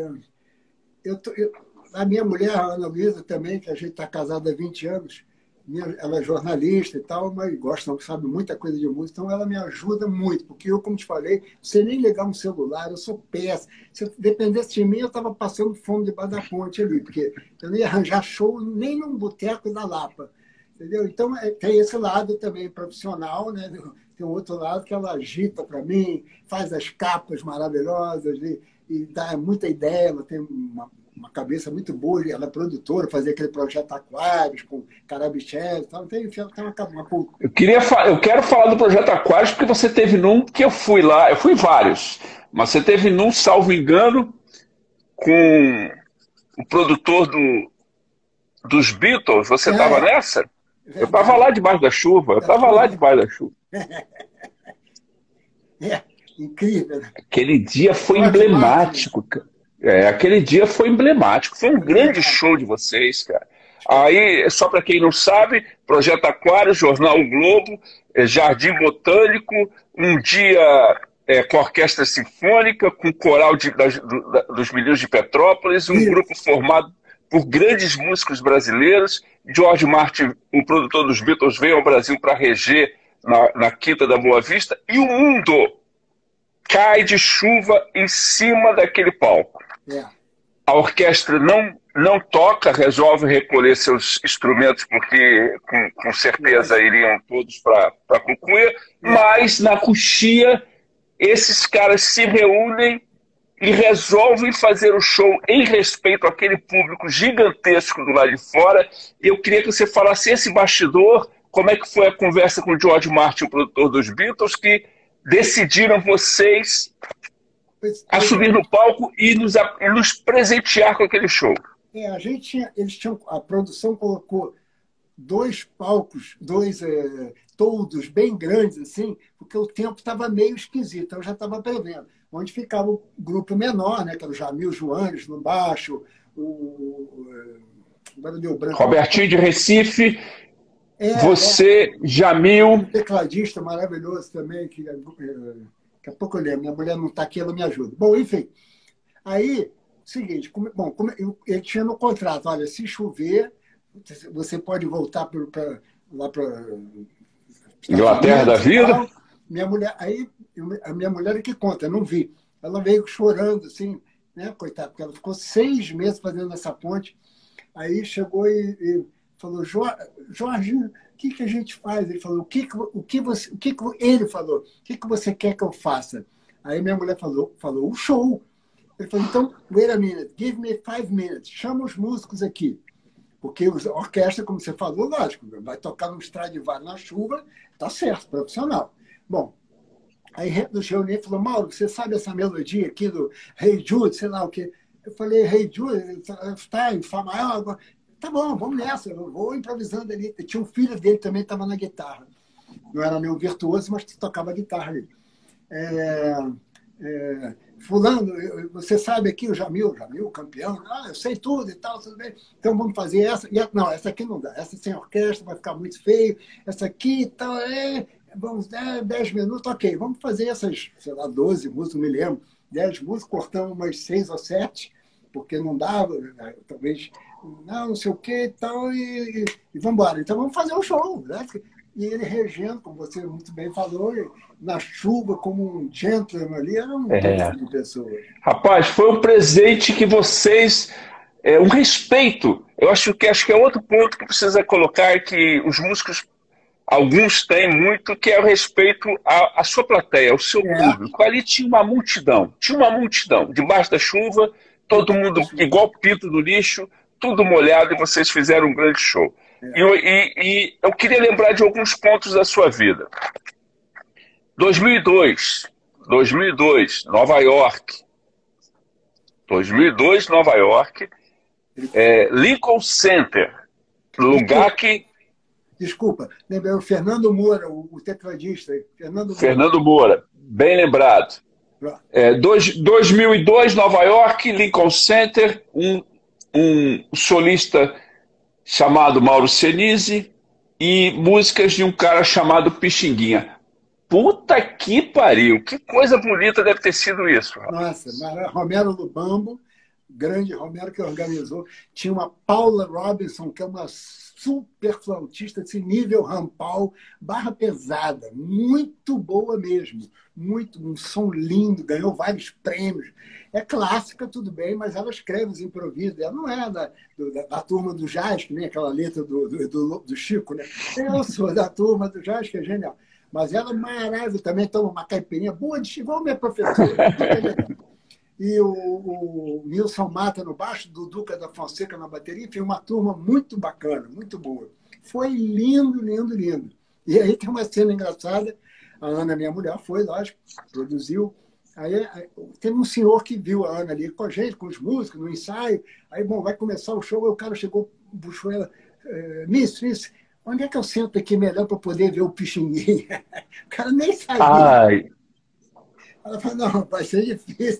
S2: a minha mulher, a Ana Luísa, também, que a gente está casada há 20 anos, ela é jornalista e tal, mas gosta, sabe muita coisa de música, então ela me ajuda muito, porque eu, como te falei, não sei nem ligar um celular, eu sou péssimo. Se dependesse de mim, eu estava passando fome debaixo da ponte ali, porque eu não ia arranjar show nem num boteco da Lapa, entendeu? Então, tem esse lado também profissional, né? Tem um outro lado que ela agita para mim, faz as capas maravilhosas e dá muita ideia, ela tem uma cabeça muito boa, ela é produtora, fazia aquele projeto Aquários com Carabichel e tal. Tem uma...
S1: Eu quero falar do projeto Aquários porque você teve num que eu fui lá, eu fui vários, mas você teve num, salvo engano, com o produtor dos Beatles, você estava nessa? Verdade. Eu estava lá debaixo da chuva,
S2: Incrível, né?
S1: Aquele dia foi emblemático, cara. Aquele dia foi emblemático. Foi um grande show de vocês, cara. Aí, só para quem não sabe, Projeto Aquário, Jornal O Globo, Jardim Botânico, um dia com orquestra sinfônica, com coral dos Meninos de Petrópolis, um grupo formado por grandes músicos brasileiros. George Martin, o produtor dos Beatles, veio ao Brasil para reger na Quinta da Boa Vista, e o mundo cai de chuva em cima daquele palco. A orquestra não toca, resolve recolher seus instrumentos, porque com certeza iriam todos para Cucuia, mas na coxia esses caras se reúnem e resolvem fazer o show em respeito àquele público gigantesco do lado de fora. E eu queria que você falasse esse bastidor, como é que foi a conversa com o George Martin, o produtor dos Beatles, que decidiram vocês a subir no palco e nos presentear com aquele show.
S2: A produção colocou 2 palcos, 2 toldos bem grandes, assim, porque o tempo estava meio esquisito, eu já estava prevendo. Onde ficava o grupo menor, né, que era o Jamil Joanes no baixo,
S1: Robertinho de Recife, Jamil.
S2: Um tecladista maravilhoso também, que daqui a pouco eu lembro, minha mulher não está aqui, ela me ajuda. Bom, enfim, aí, seguinte, ele tinha no contrato, olha, se chover, você pode voltar lá para
S1: Inglaterra da vida.
S2: Minha mulher, a minha mulher é que conta, eu não vi. Ela veio chorando, assim, né, coitada, porque ela ficou 6 meses fazendo essa ponte. Aí chegou e falou, Jorge, o que a gente faz? Ele falou, ele falou, o que você quer que eu faça? Aí minha mulher falou, o show. Ele falou, então, wait a minute, give me 5 minutes, chama os músicos aqui. Porque a orquestra, como você falou, lógico, vai tocar num Stradivarius na chuva, tá certo, profissional. Bom, aí nos reuniu e falou, Mauro, você sabe essa melodia aqui do Hey Jude, sei lá o quê? Eu falei, Hey Jude, está em Fá maior, tá bom, vamos nessa, eu vou improvisando ali. Tinha um filho dele também que estava na guitarra. Não era meu virtuoso, mas tocava guitarra ali. Fulano, você sabe aqui o Jamil, campeão, eu sei tudo e tal, tudo bem. Então vamos fazer essa. Não, essa aqui não dá, essa sem orquestra vai ficar muito feio, essa aqui e tal, vamos 10 minutos, ok, vamos fazer essas, sei lá, 12 músicas, não me lembro, 10 músicas, cortamos umas 6 ou 7, porque não dava, talvez, não sei o que e tal, e vamos embora. Então vamos fazer um show, né? E ele regendo, como você muito bem falou, na chuva, como um gentleman ali, era um doce de pessoas.
S1: Rapaz, foi um presente que vocês... um respeito. Eu acho que é outro ponto que precisa colocar, que os músicos, alguns têm muito, que é o respeito à sua plateia, ao seu público. Ali tinha uma multidão, debaixo da chuva, todo mundo igual pito do lixo, tudo molhado, e vocês fizeram um grande show. E eu queria lembrar de alguns pontos da sua vida. 2002, Nova York. 2002, Nova York. Lincoln Center, lugar que...
S2: Desculpa, lembrei o Fernando Moura, o tecladista.
S1: Fernando Moura, bem lembrado. 2002, Nova York, Lincoln Center, um solista chamado Mauro Senise e músicas de um cara chamado Pixinguinha. Puta que pariu, que coisa bonita deve ter sido isso.
S2: Nossa, Romero Lubambo, grande Romero que organizou. Tinha uma Paula Robinson, que é uma super flautista, desse nível rampal, barra pesada, muito boa mesmo. Um som lindo, ganhou vários prêmios. É clássica, tudo bem, mas ela escreve os improvisos. Ela não é da turma do jazz, que nem aquela letra do Chico, né? Eu sou da turma do jazz, que é genial. Mas ela é maravilhosa, também toma uma caipirinha boa de igual minha professora. E o Nilson Mata no baixo, do Duca da Fonseca na bateria, foi uma turma muito bacana, muito boa. Foi lindo, lindo, lindo. E aí tem uma cena engraçada, a Ana, minha mulher, foi, lógico, produziu. Aí teve um senhor que viu a Ana ali com a gente, com os músicos, no ensaio. Aí, bom, vai começar o show, aí o cara chegou, puxou ela, Miss, onde é que eu sento aqui melhor para poder ver o Pixinguinha? O cara nem sabia.
S1: Ai.
S2: Ela falou, não, vai ser difícil.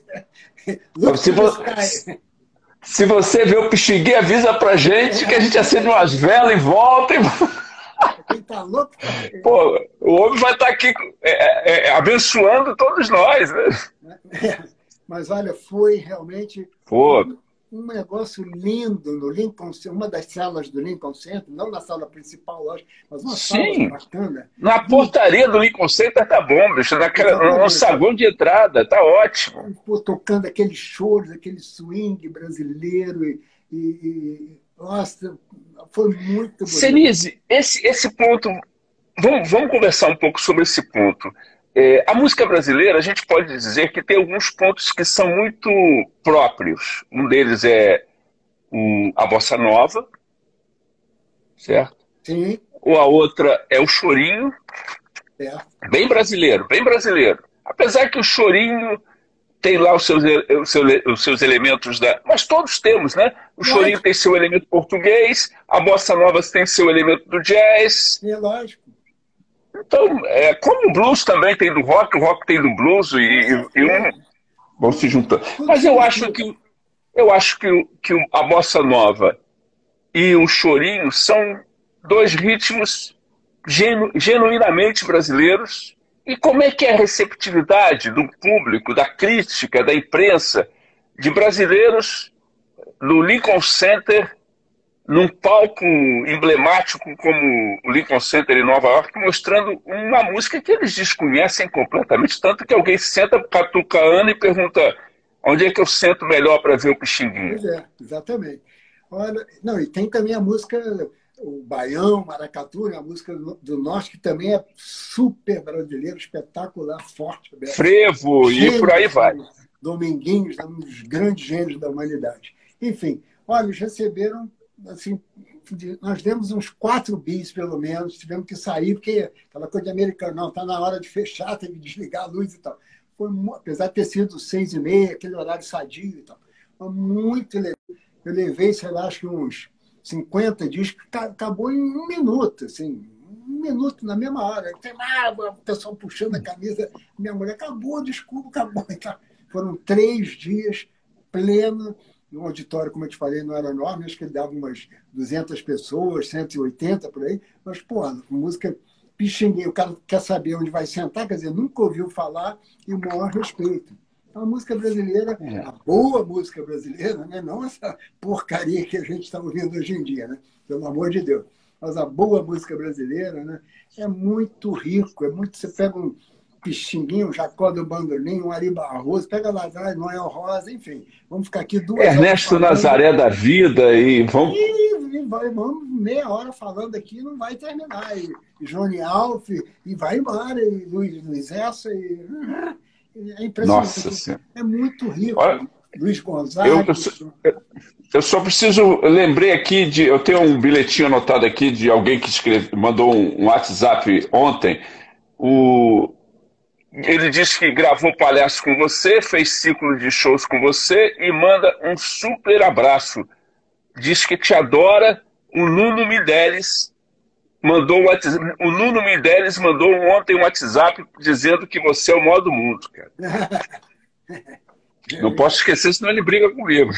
S1: Se você vê o Pixinguinha, avisa pra gente que a gente acende umas velas em volta.
S2: Quem tá louco?
S1: Pô, o homem vai estar aqui abençoando todos nós, né?
S2: Mas olha, foi realmente um negócio lindo no Lincoln, uma das salas do Lincoln Center, não na sala principal, lógico, mas uma sala bacana.
S1: Na portaria do Lincoln Center tá bom, bicho, no saguão de entrada, tá ótimo.
S2: Pô, tocando aqueles choros, aquele swing brasileiro nossa, foi muito bonito.
S1: Senise, esse ponto, vamos conversar um pouco sobre esse ponto. A música brasileira, a gente pode dizer que tem alguns pontos que são muito próprios. Um deles é a bossa nova, certo?
S2: Sim.
S1: Ou a outra é o chorinho. Bem brasileiro, bem brasileiro. Apesar que o chorinho tem lá os seus elementos mas todos temos, né? O chorinho tem seu elemento português, a bossa nova tem seu elemento do jazz.
S2: É lógico.
S1: Então, como o blues também tem do rock, o rock tem do blues vão se juntando. Mas eu acho que a bossa nova e o chorinho são dois ritmos genuinamente brasileiros. E como é que é a receptividade do público, da crítica, da imprensa, de brasileiros no Lincoln Center, num palco emblemático como o Lincoln Center em Nova York, mostrando uma música que eles desconhecem completamente, tanto que alguém senta, catuca a Ana e pergunta onde é que eu sento melhor para ver o Pixinguinha.
S2: Pois é, exatamente. Olha, não, e tem também a música, o Baião, Maracatu, né, a música do Norte, que também é super brasileiro, espetacular, forte.
S1: Frevo, e por aí vai.
S2: Dominguinhos, um dos grandes gênios da humanidade. Enfim, olha, eles receberam, assim, nós demos uns 4 bis, pelo menos, tivemos que sair, porque aquela coisa de americano, não, está na hora de fechar, tem que desligar a luz e tal. Foi, apesar de ter sido 6h30, aquele horário sadio e tal. Foi muito legal. Eu levei, sei lá, acho que uns 50 discos, acabou em 1 minuto, assim, 1 minuto na mesma hora. Tem lá, o pessoal puxando a camisa, minha mulher, acabou, desculpa, acabou. Então, foram 3 dias pleno. Um auditório, como eu te falei, não era enorme, acho que ele dava umas 200 pessoas, 180 por aí, mas, pô, música Pixinguinha, o cara quer saber onde vai sentar, quer dizer, nunca ouviu falar, e o maior respeito. A música brasileira, a boa música brasileira, né? Não essa porcaria que a gente está ouvindo hoje em dia, né? Pelo amor de Deus. Mas a boa música brasileira, né? É muito rico, é muito. Você pega um Pixinguinho, um Jacó do Bandolim, um Ari Barroso, pega lá atrás, Noel Rosa, enfim. Vamos ficar aqui 2 horas
S1: Ernesto
S2: falando.
S1: Nazaré da vida e vamos.
S2: Vamos meia hora falando aqui, não vai terminar. E Johnny Alf, e vai embora, e Luiz Essa, e... É impressionante.
S1: Nossa Senhora.
S2: É muito rico.
S1: Olha,
S2: Luiz Gonzaga.
S1: eu só preciso. Eu lembrei aqui de. Eu tenho um bilhetinho anotado aqui de alguém que mandou um WhatsApp ontem. Ele disse que gravou palhaço com você, fez ciclo de shows com você e manda um super abraço. Diz que te adora. O Nuno Mideles mandou ontem um WhatsApp dizendo que você é o maior do mundo, cara. Não posso esquecer, senão ele briga comigo.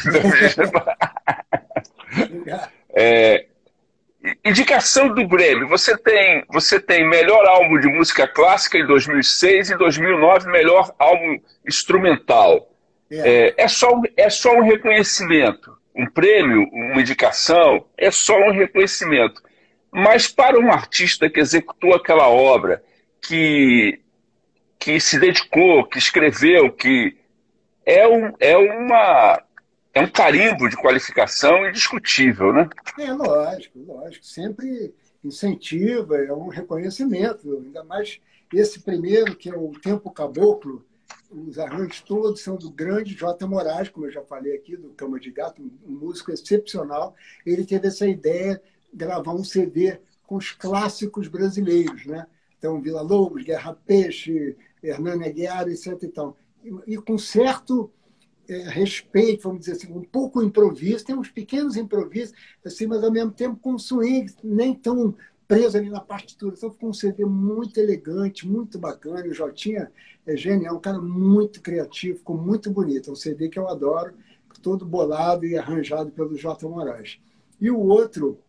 S1: Indicação do Grêmio. Você tem melhor álbum de música clássica em 2006 e em 2009 melhor álbum instrumental. É só um reconhecimento. Um prêmio, uma indicação, é só um reconhecimento. Mas para um artista que executou aquela obra, que se dedicou, que escreveu, que é um carimbo de qualificação indiscutível, né?
S2: Lógico. Sempre incentiva, é um reconhecimento. Ainda mais esse primeiro, que é o Tempo Caboclo, os arranjos todos são do grande J. Moraes, como eu já falei aqui, do Cama de Gato, um músico excepcional. Ele teve essa ideia de gravar um CD com os clássicos brasileiros, né? Então, Vila Lobos, Guerra Peixe, Hernani Aguiar, etc. E com certo respeito, vamos dizer assim, um pouco improviso, tem uns pequenos improvisos, assim, mas ao mesmo tempo com um swing nem tão preso ali na partitura. Então ficou um CD muito elegante, muito bacana. O Jotinha é genial, um cara muito criativo, ficou muito bonito. É um CD que eu adoro, todo bolado e arranjado pelo J. Moraes. E o outro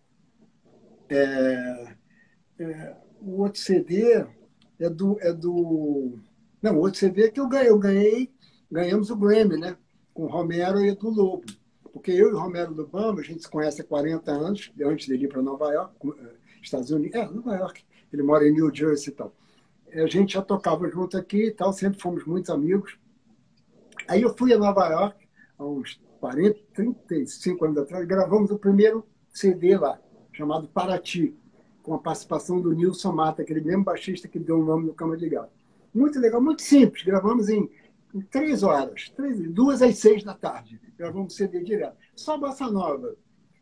S2: o outro CD é do... Não, o outro CD que eu ganhamos o Grammy, né? Com o Romero e do Lobo. Porque eu e o Romero do Bamba, a gente se conhece há 40 anos, antes dele ir para Nova York, Estados Unidos, Nova York, ele mora em New Jersey e tal. A gente já tocava junto aqui e tal, sempre fomos muitos amigos. Aí eu fui a Nova York, há uns 35 anos atrás, gravamos o primeiro CD lá, chamado Paraty, com a participação do Nilson Mata, aquele mesmo baixista que deu o nome do Cama de Gato. Muito legal, muito simples, gravamos em 3 horas, 2 às 6 da tarde, gravamos CD direto. Só bossa nova.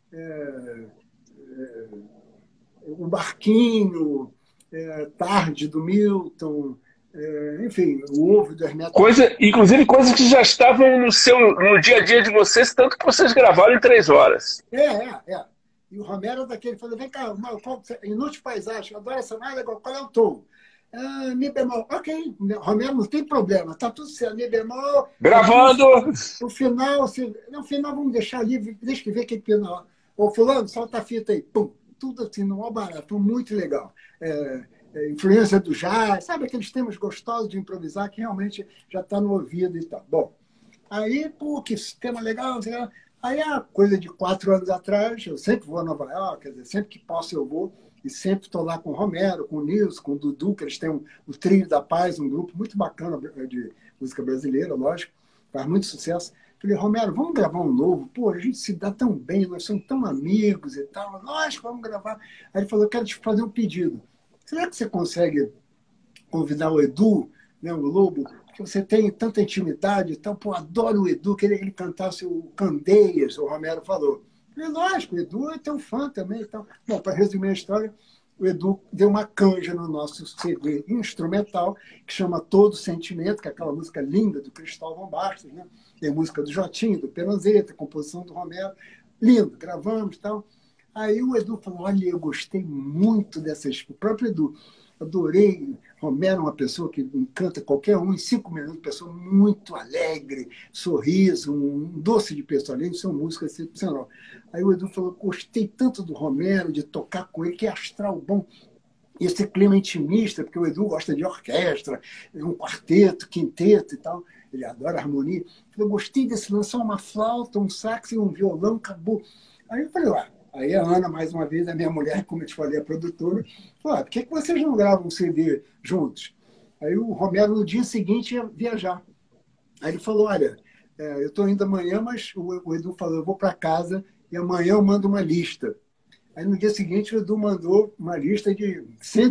S2: O Barquinho, Tarde do Milton, enfim, o Ovo do Hermeto.
S1: Inclusive coisas que já estavam no dia a dia de vocês, tanto que vocês gravaram em 3 horas.
S2: E o Romero daquele falou, vem cá, Inútil Paisagem, eu adoro essa nada, qual é o tom? Mi bemol, ok, Romero, não tem problema, tá tudo certo, Mi bemol.
S1: Gravando!
S2: No final, vamos deixar livre, deixa eu ver o que final. Ô, fulano, solta a fita aí, pum. Tudo assim, no maior barato, muito legal. Influência do jazz, sabe aqueles temas gostosos de improvisar que realmente já está no ouvido e tal. Bom, aí, que tema legal, aí a coisa de 4 anos atrás, eu sempre vou a Nova York, quer dizer, sempre que posso eu vou, e sempre estou lá com o Romero, com o Nilson, com o Dudu, que eles têm o Trio da Paz, um grupo muito bacana de música brasileira, lógico, faz muito sucesso. Falei, Romero, vamos gravar um novo? Pô, a gente se dá tão bem, nós somos tão amigos e tal. Lógico, vamos gravar. Aí ele falou, eu quero te fazer um pedido. Será que você consegue convidar o Edu, né, o Lobo, que você tem tanta intimidade e tal? Pô, adoro o Edu, queria que ele cantasse o Candeias, o Romero falou. Falei, lógico, o Edu é teu fã também e tal. Bom, para resumir a história, o Edu deu uma canja no nosso CD instrumental, que chama Todo Sentimento, que é aquela música linda do Cristóvão Bastos, né? Tem música do Jotinho, do Peranzeta, composição do Romero. Lindo, gravamos e tal. Aí o Edu falou, olha, eu gostei muito dessas... O próprio Edu, adorei. Romero é uma pessoa que encanta qualquer um em 5 minutos, pessoa muito alegre, sorriso, um doce de pessoa, além de ser um músico excepcional. Aí o Edu falou, gostei tanto do Romero, de tocar com ele, que é astral bom. E esse clima intimista, porque o Edu gosta de orquestra, um quarteto, quinteto e tal. ele adora harmonia. Eu gostei desse lance, só uma flauta, um sax e um violão, acabou. Aí eu falei, aí a Ana, mais uma vez, a minha mulher, como eu te falei, a produtora, falou, por que vocês não gravam um CD juntos? Aí o Romero, no dia seguinte, ia viajar. Aí ele falou, olha, eu estou indo amanhã, mas o Edu falou, eu vou para casa e amanhã eu mando uma lista. Aí no dia seguinte o Edu mandou uma lista de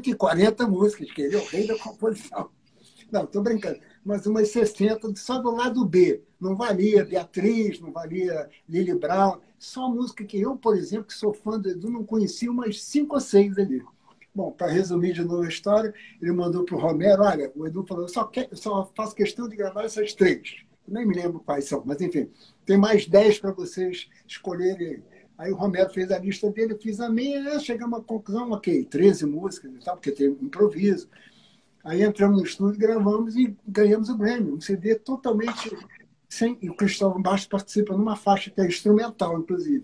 S2: 140 músicas, que ele é o rei da composição. Não, estou brincando, mas umas 60 só do lado B. Não valia Beatriz, não valia Lily Brown, só música que eu, por exemplo, que sou fã do Edu, não conhecia umas 5 ou 6 ali. Bom, para resumir de novo a história, ele mandou para o Romero, olha, o Edu falou, eu só faço questão de gravar essas 3. Nem me lembro quais são, mas enfim, tem mais 10 para vocês escolherem. Aí o Romero fez a lista dele, eu fiz a minha, chegamos à conclusão, ok, 13 músicas e tal, porque tem um improviso. Aí entramos no estúdio, gravamos e ganhamos o Grammy, um CD totalmente sem... E o Cristóvão Bastos participa numa faixa que é instrumental, inclusive,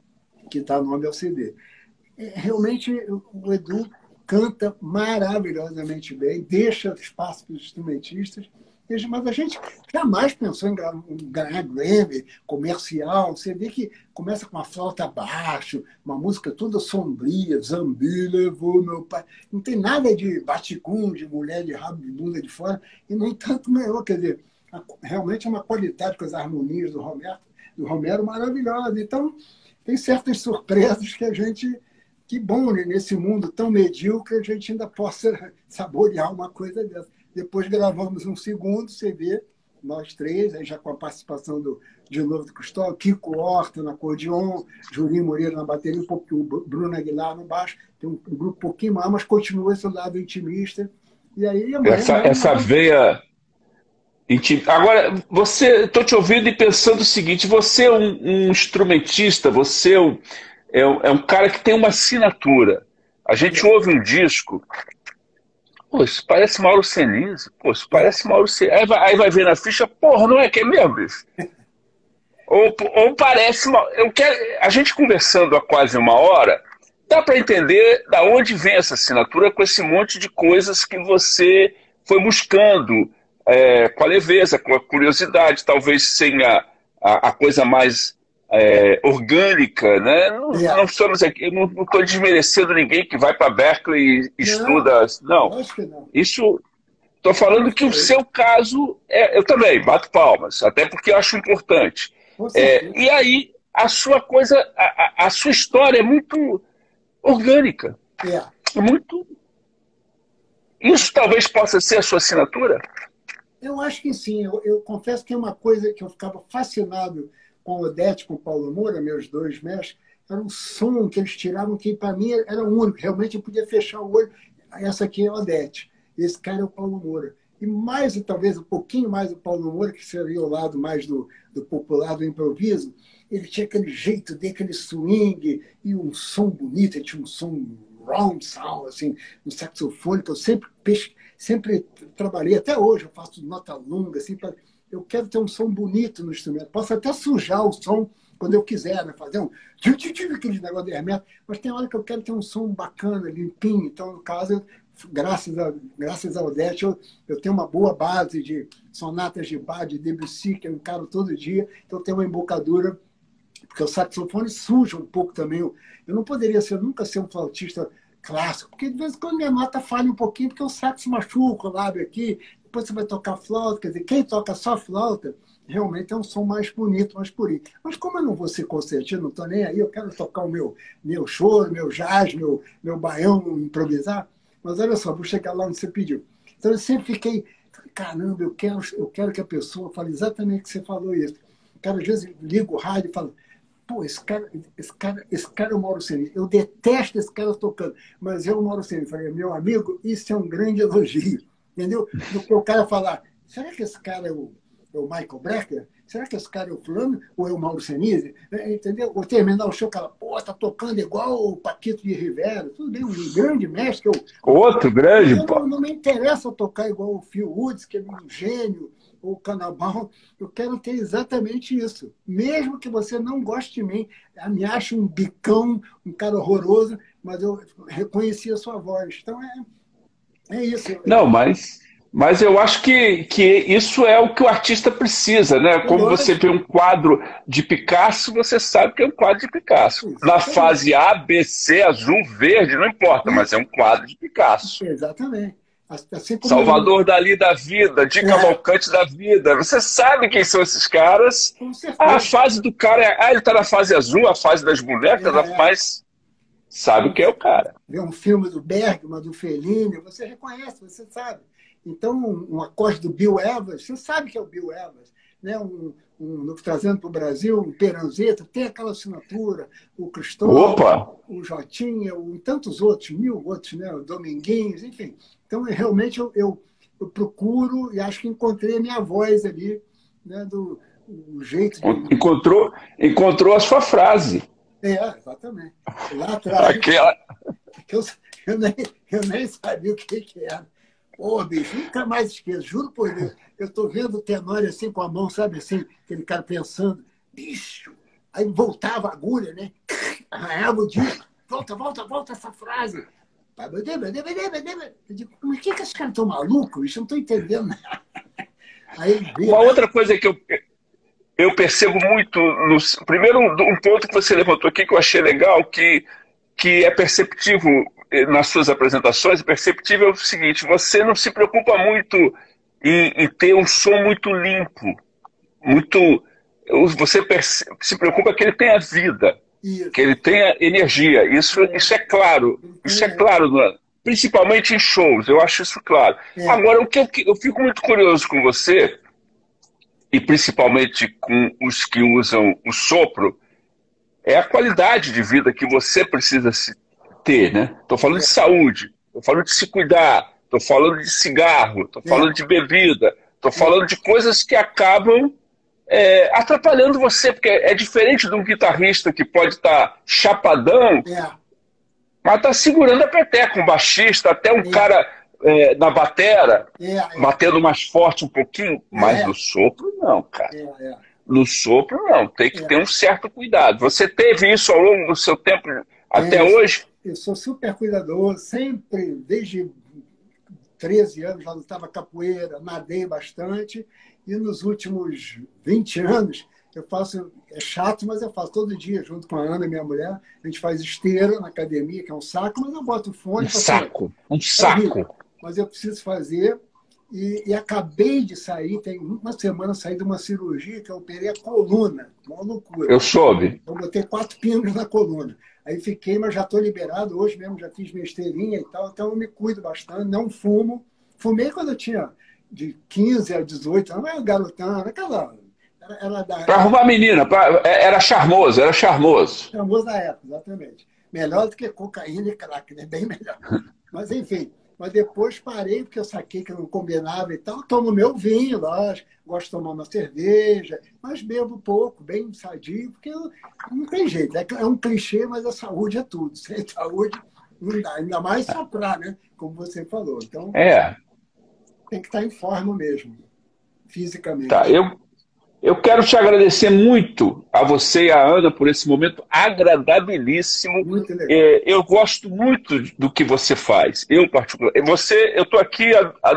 S2: que dá nome ao CD. Realmente, o Edu canta maravilhosamente bem, deixa espaço para os instrumentistas, mas a gente jamais pensou em ganhar Grammy comercial. Você vê que começa com uma flauta abaixo, uma música toda sombria, Zambi levou meu pai. Não tem nada de baticum, de mulher de rabo de bunda de fora, e, no entanto, ganhou. Quer dizer, realmente é uma qualidade com as harmonias do Romero maravilhosa. Então, tem certas surpresas que a gente... Que bom, né? Nesse mundo tão medíocre, a gente ainda possa saborear uma coisa dessa. Depois gravamos um segundo CD, nós 3, aí já com a participação de novo do Cristóvão, Kiko Horta no acordeon, Julinho Moreira na bateria, o Bruno Aguilar no baixo, tem um grupo um pouquinho mais, mas continua esse lado intimista. E aí
S1: essa veia intimista. Agora, estou te ouvindo e pensando o seguinte: você é um instrumentista, você é um cara que tem uma assinatura. A gente ouve um disco. Pô, isso parece Mauro Senise. Pô, isso parece Mauro Senise. Aí vai ver na ficha, porra, não é que é mesmo, bicho? Ou parece... A gente conversando há quase uma hora, dá para entender da onde vem essa assinatura com esse monte de coisas que você foi buscando com a leveza, com a curiosidade, talvez sem a coisa mais orgânica, né? Não somos aqui, eu não estou desmerecendo ninguém que vai para Berkeley e estuda. Não,
S2: acho que não.
S1: Isso, estou falando que o seu caso, eu também bato palmas, até porque eu acho importante. E aí, a sua coisa, a sua história é muito orgânica. É muito... Isso talvez possa ser a sua assinatura?
S2: Eu acho que sim. Eu confesso que é uma coisa que eu ficava fascinado com o Odete, com o Paulo Moura, meus 2 mestres, era um som que eles tiravam que, para mim, era único. Realmente, eu podia fechar o olho. Essa aqui é a Odete. Esse cara é o Paulo Moura. E mais, talvez, um pouquinho mais o Paulo Moura, que seria o lado mais do popular, do improviso, ele tinha aquele jeito dele, aquele swing, e um som bonito. Ele tinha um som round sound, assim, um saxofone, que eu sempre trabalhei. Até hoje eu faço nota longa, assim, eu quero ter um som bonito no instrumento. Posso até sujar o som quando eu quiser, né? Fazer aquele negócio de hermeto, mas tem hora que eu quero ter um som bacana, limpinho. Então, no caso, graças ao Odete, eu tenho uma boa base de sonatas de Bach, de Debussy, que eu encaro todo dia. Então, eu tenho uma embocadura, porque o saxofone suja um pouco também. Eu não poderia nunca ser um flautista clássico, porque de vez em quando minha nota falha um pouquinho, porque o sax machuca o lábio aqui. Depois você vai tocar flauta, quer dizer, quem toca só flauta realmente é um som mais bonito, mais purinho. Mas como eu não vou ser concertino, não estou nem aí, eu quero tocar o meu choro, meu jazz, meu baião, improvisar. Mas olha só, vou chegar lá onde você pediu. Então eu sempre fiquei, caramba, eu quero que a pessoa fale exatamente o que você falou isso. O cara às vezes liga o rádio e fala, pô, esse cara é o Mauro Senise. Eu detesto esse cara tocando, mas é o Mauro Senise. Falei, meu amigo, isso é um grande elogio. Entendeu? Do que o cara falar, será que esse cara é o Michael Brecker? Será que esse cara é o fulano? Ou é o Mauro Senise? Entendeu? Ou terminar o show, o cara, pô, tá tocando igual o Paquito de Rivera. Tudo bem, um grande mestre.
S1: Outro grande,
S2: pô. Não me interessa tocar igual o Phil Woods, que é um gênio, ou o Cannonball. Eu quero ter exatamente isso. Mesmo que você não goste de mim, me ache um bicão, um cara horroroso, mas eu reconheci a sua voz. Então, é isso.
S1: Não, mas Mas eu acho que isso é o que o artista precisa, né? Como você
S2: Lógico,
S1: vê um quadro de Picasso, você sabe que é um quadro de Picasso. Na
S2: exatamente.
S1: fase A, B, C, azul, verde, não importa, mas é
S2: Isso,
S1: um quadro de Picasso.
S2: exatamente. Assim como
S1: Salvador Dali da vida, Di
S2: é,
S1: Cavalcante da vida. Você sabe quem são esses caras.
S2: com
S1: A
S2: certeza.
S1: fase do cara é. Ah, ele tá na fase azul, a fase das bonecas,
S2: É,
S1: mas sabe quem é o cara.
S2: ver um filme do Bergman, do Fellini, você reconhece, você sabe. Então, um acorde do Bill Evans, você sabe que é o Bill Evans. Né? Trazendo para o Brasil, um Peranzeta, tem aquela assinatura, o
S1: Opa!
S2: Cristóvão, o Jotinha, tantos outros, mil outros, né? O Dominguinhos, enfim. Então, realmente, eu procuro e acho que encontrei a minha voz ali, né? O jeito de...
S1: Encontrou a sua frase.
S2: Exatamente. Lá atrás,
S1: Aquela.
S2: eu, eu, nem, eu nem sabia o que era. Ô, bicho, nunca mais esqueço, juro por Deus. Eu estou vendo o Tenório assim com a mão, sabe assim, aquele cara pensando, bicho. Aí voltava a agulha, né? Arranhava o disco. Volta, volta, volta essa frase. Eu digo, mas que esses caras estão malucos? Bicho, eu não estou entendendo nada. Aí ele vê,
S1: Uma outra coisa que eu percebo muito. Primeiro, um ponto que você levantou aqui que eu achei legal, que é perceptível nas suas apresentações, é perceptível é o seguinte: você não se preocupa muito em ter um som muito limpo, muito. Você se preocupa que ele tenha vida, que
S2: isso,
S1: ele tenha energia. Isso é claro.
S2: ele
S1: Isso
S2: tem,
S1: é claro, principalmente em shows. Eu acho isso claro.
S2: é,
S1: Agora, o que eu fico muito curioso com você, e principalmente com os que usam o sopro, é a qualidade de vida que você precisa ter, né? Estou falando de saúde, estou falando de se cuidar, estou falando de cigarro, estou
S2: é,
S1: falando de bebida, estou
S2: é,
S1: falando de coisas que acabam atrapalhando você, porque é diferente de um guitarrista que pode estar chapadão,
S2: é,
S1: mas está segurando a peteca, um baixista, até um
S2: é,
S1: cara na batera,
S2: é, é,
S1: batendo mais forte um pouquinho, mas
S2: é,
S1: no sopro não, cara.
S2: é,
S1: No sopro, não. Tem que
S2: é.
S1: ter um certo cuidado. Você teve isso ao longo do seu tempo até
S2: Tenho,
S1: hoje?
S2: eu sou super cuidadoso, sempre, desde 13 anos, já lutava capoeira, nadei bastante, e nos últimos 20 anos, eu faço, é chato, mas eu faço todo dia, junto com a Ana, minha mulher, a gente faz esteira na academia, que é um saco, mas eu boto o fone
S1: Um
S2: e falo assim,
S1: saco. Um
S2: é horrível,
S1: saco.
S2: mas eu preciso fazer, e acabei de sair, tem uma semana, saí de uma cirurgia que eu operei a coluna, uma loucura.
S1: Eu soube.
S2: Eu botei 4 pinos na coluna. Aí fiquei, mas já estou liberado. Hoje mesmo já fiz minha esteirinha e tal. Então eu me cuido bastante. Não fumo. Fumei quando eu tinha de 15 a 18 anos. Mas garotão, aquela... Era
S1: Para arrumar a menina. Era charmoso, era charmoso.
S2: famoso da época, exatamente. Melhor do que cocaína e crack, né? Bem melhor. Mas enfim. Mas depois parei, porque eu saquei que não combinava e tal. Tomo meu vinho, lógico. Gosto de tomar uma cerveja, mas bebo pouco, bem sadio, porque não tem jeito. É um clichê, mas a saúde é tudo. Sem saúde não dá. Ainda mais soprar, né? Como você falou. Então,
S1: É.
S2: tem que estar em forma mesmo,
S1: Tá.
S2: fisicamente.
S1: Eu quero te agradecer muito a você e a Ana por esse momento agradabilíssimo.
S2: Muito legal.
S1: Eu gosto muito do que você faz, eu particular. Eu estou aqui há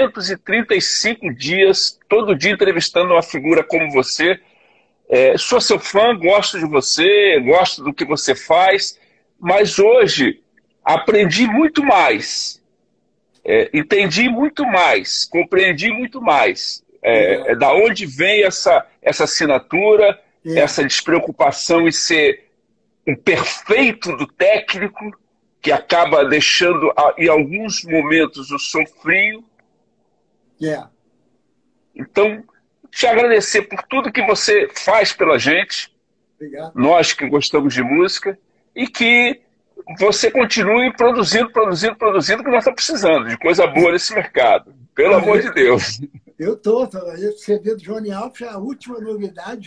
S1: 235 dias, todo dia entrevistando uma figura como você. Sou seu fã, gosto de você, gosto do que você faz, mas hoje aprendi muito mais, entendi muito mais, compreendi muito mais.
S2: É,
S1: Da onde vem essa assinatura,
S2: é,
S1: essa despreocupação em ser um perfeito do técnico, que acaba deixando, em alguns momentos, o som frio.
S2: é.
S1: Então, te agradecer por tudo que você faz pela gente,
S2: Obrigado.
S1: nós que gostamos de música, e que você continue produzindo, produzindo, produzindo, que nós estamos precisando de coisa boa nesse mercado. Pelo
S2: Ah,
S1: amor de Deus.
S2: eu tô, esse CD do Johnny Alves é a última novidade,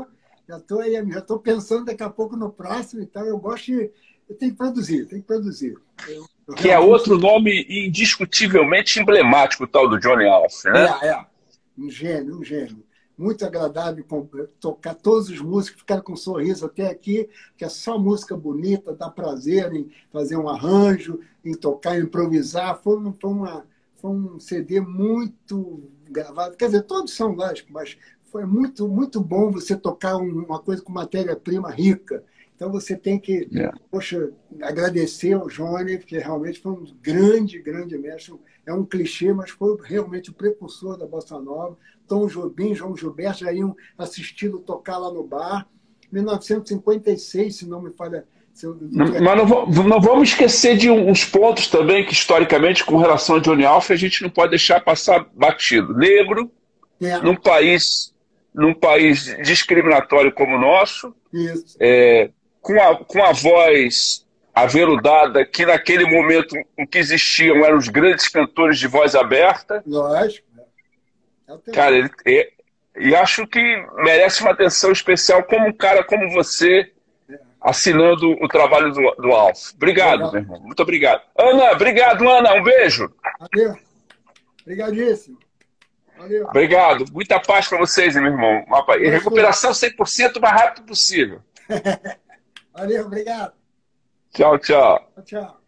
S2: já tô pensando daqui a pouco no próximo, então eu gosto de, eu tenho que produzir, tenho que produzir. Eu
S1: Que é
S2: realmente,
S1: outro nome indiscutivelmente emblemático, tal do Johnny Alf, né?
S2: um gênio, um gênio. Muito agradável tocar todos os músicos, ficaram com um sorriso até aqui, que é só música bonita, dá prazer em fazer um arranjo, em tocar, em improvisar. foi um CD muito gravado. Quer dizer, todos são, lógico, mas foi muito, muito bom você tocar uma coisa com matéria-prima rica. Então você tem que, poxa, agradecer ao Johnny, porque realmente foi um grande, grande mestre. É um clichê, mas foi realmente o precursor da Bossa Nova. Tom Jobim, João Gilberto já iam assisti-lo tocar lá no bar. 1956, se não me falha.
S1: Mas não vamos esquecer de uns pontos também que, historicamente, com relação a Johnny Alf, a gente não pode deixar passar batido. Negro, num país discriminatório como o nosso,
S2: Isso.
S1: Com a voz aveludada, que naquele momento o que existiam eram os grandes cantores de voz aberta.
S2: Lógico.
S1: Cara, e acho que merece uma atenção especial como um cara como você, assinando o trabalho do Alf. Obrigado, meu irmão. Muito obrigado. Ana, obrigado, Ana. Um beijo.
S2: Valeu. Obrigadíssimo. Valeu.
S1: Obrigado. Muita paz para vocês, meu irmão. Recuperação 100% o mais rápido possível.
S2: Valeu, obrigado.
S1: Tchau, tchau.
S2: Tchau.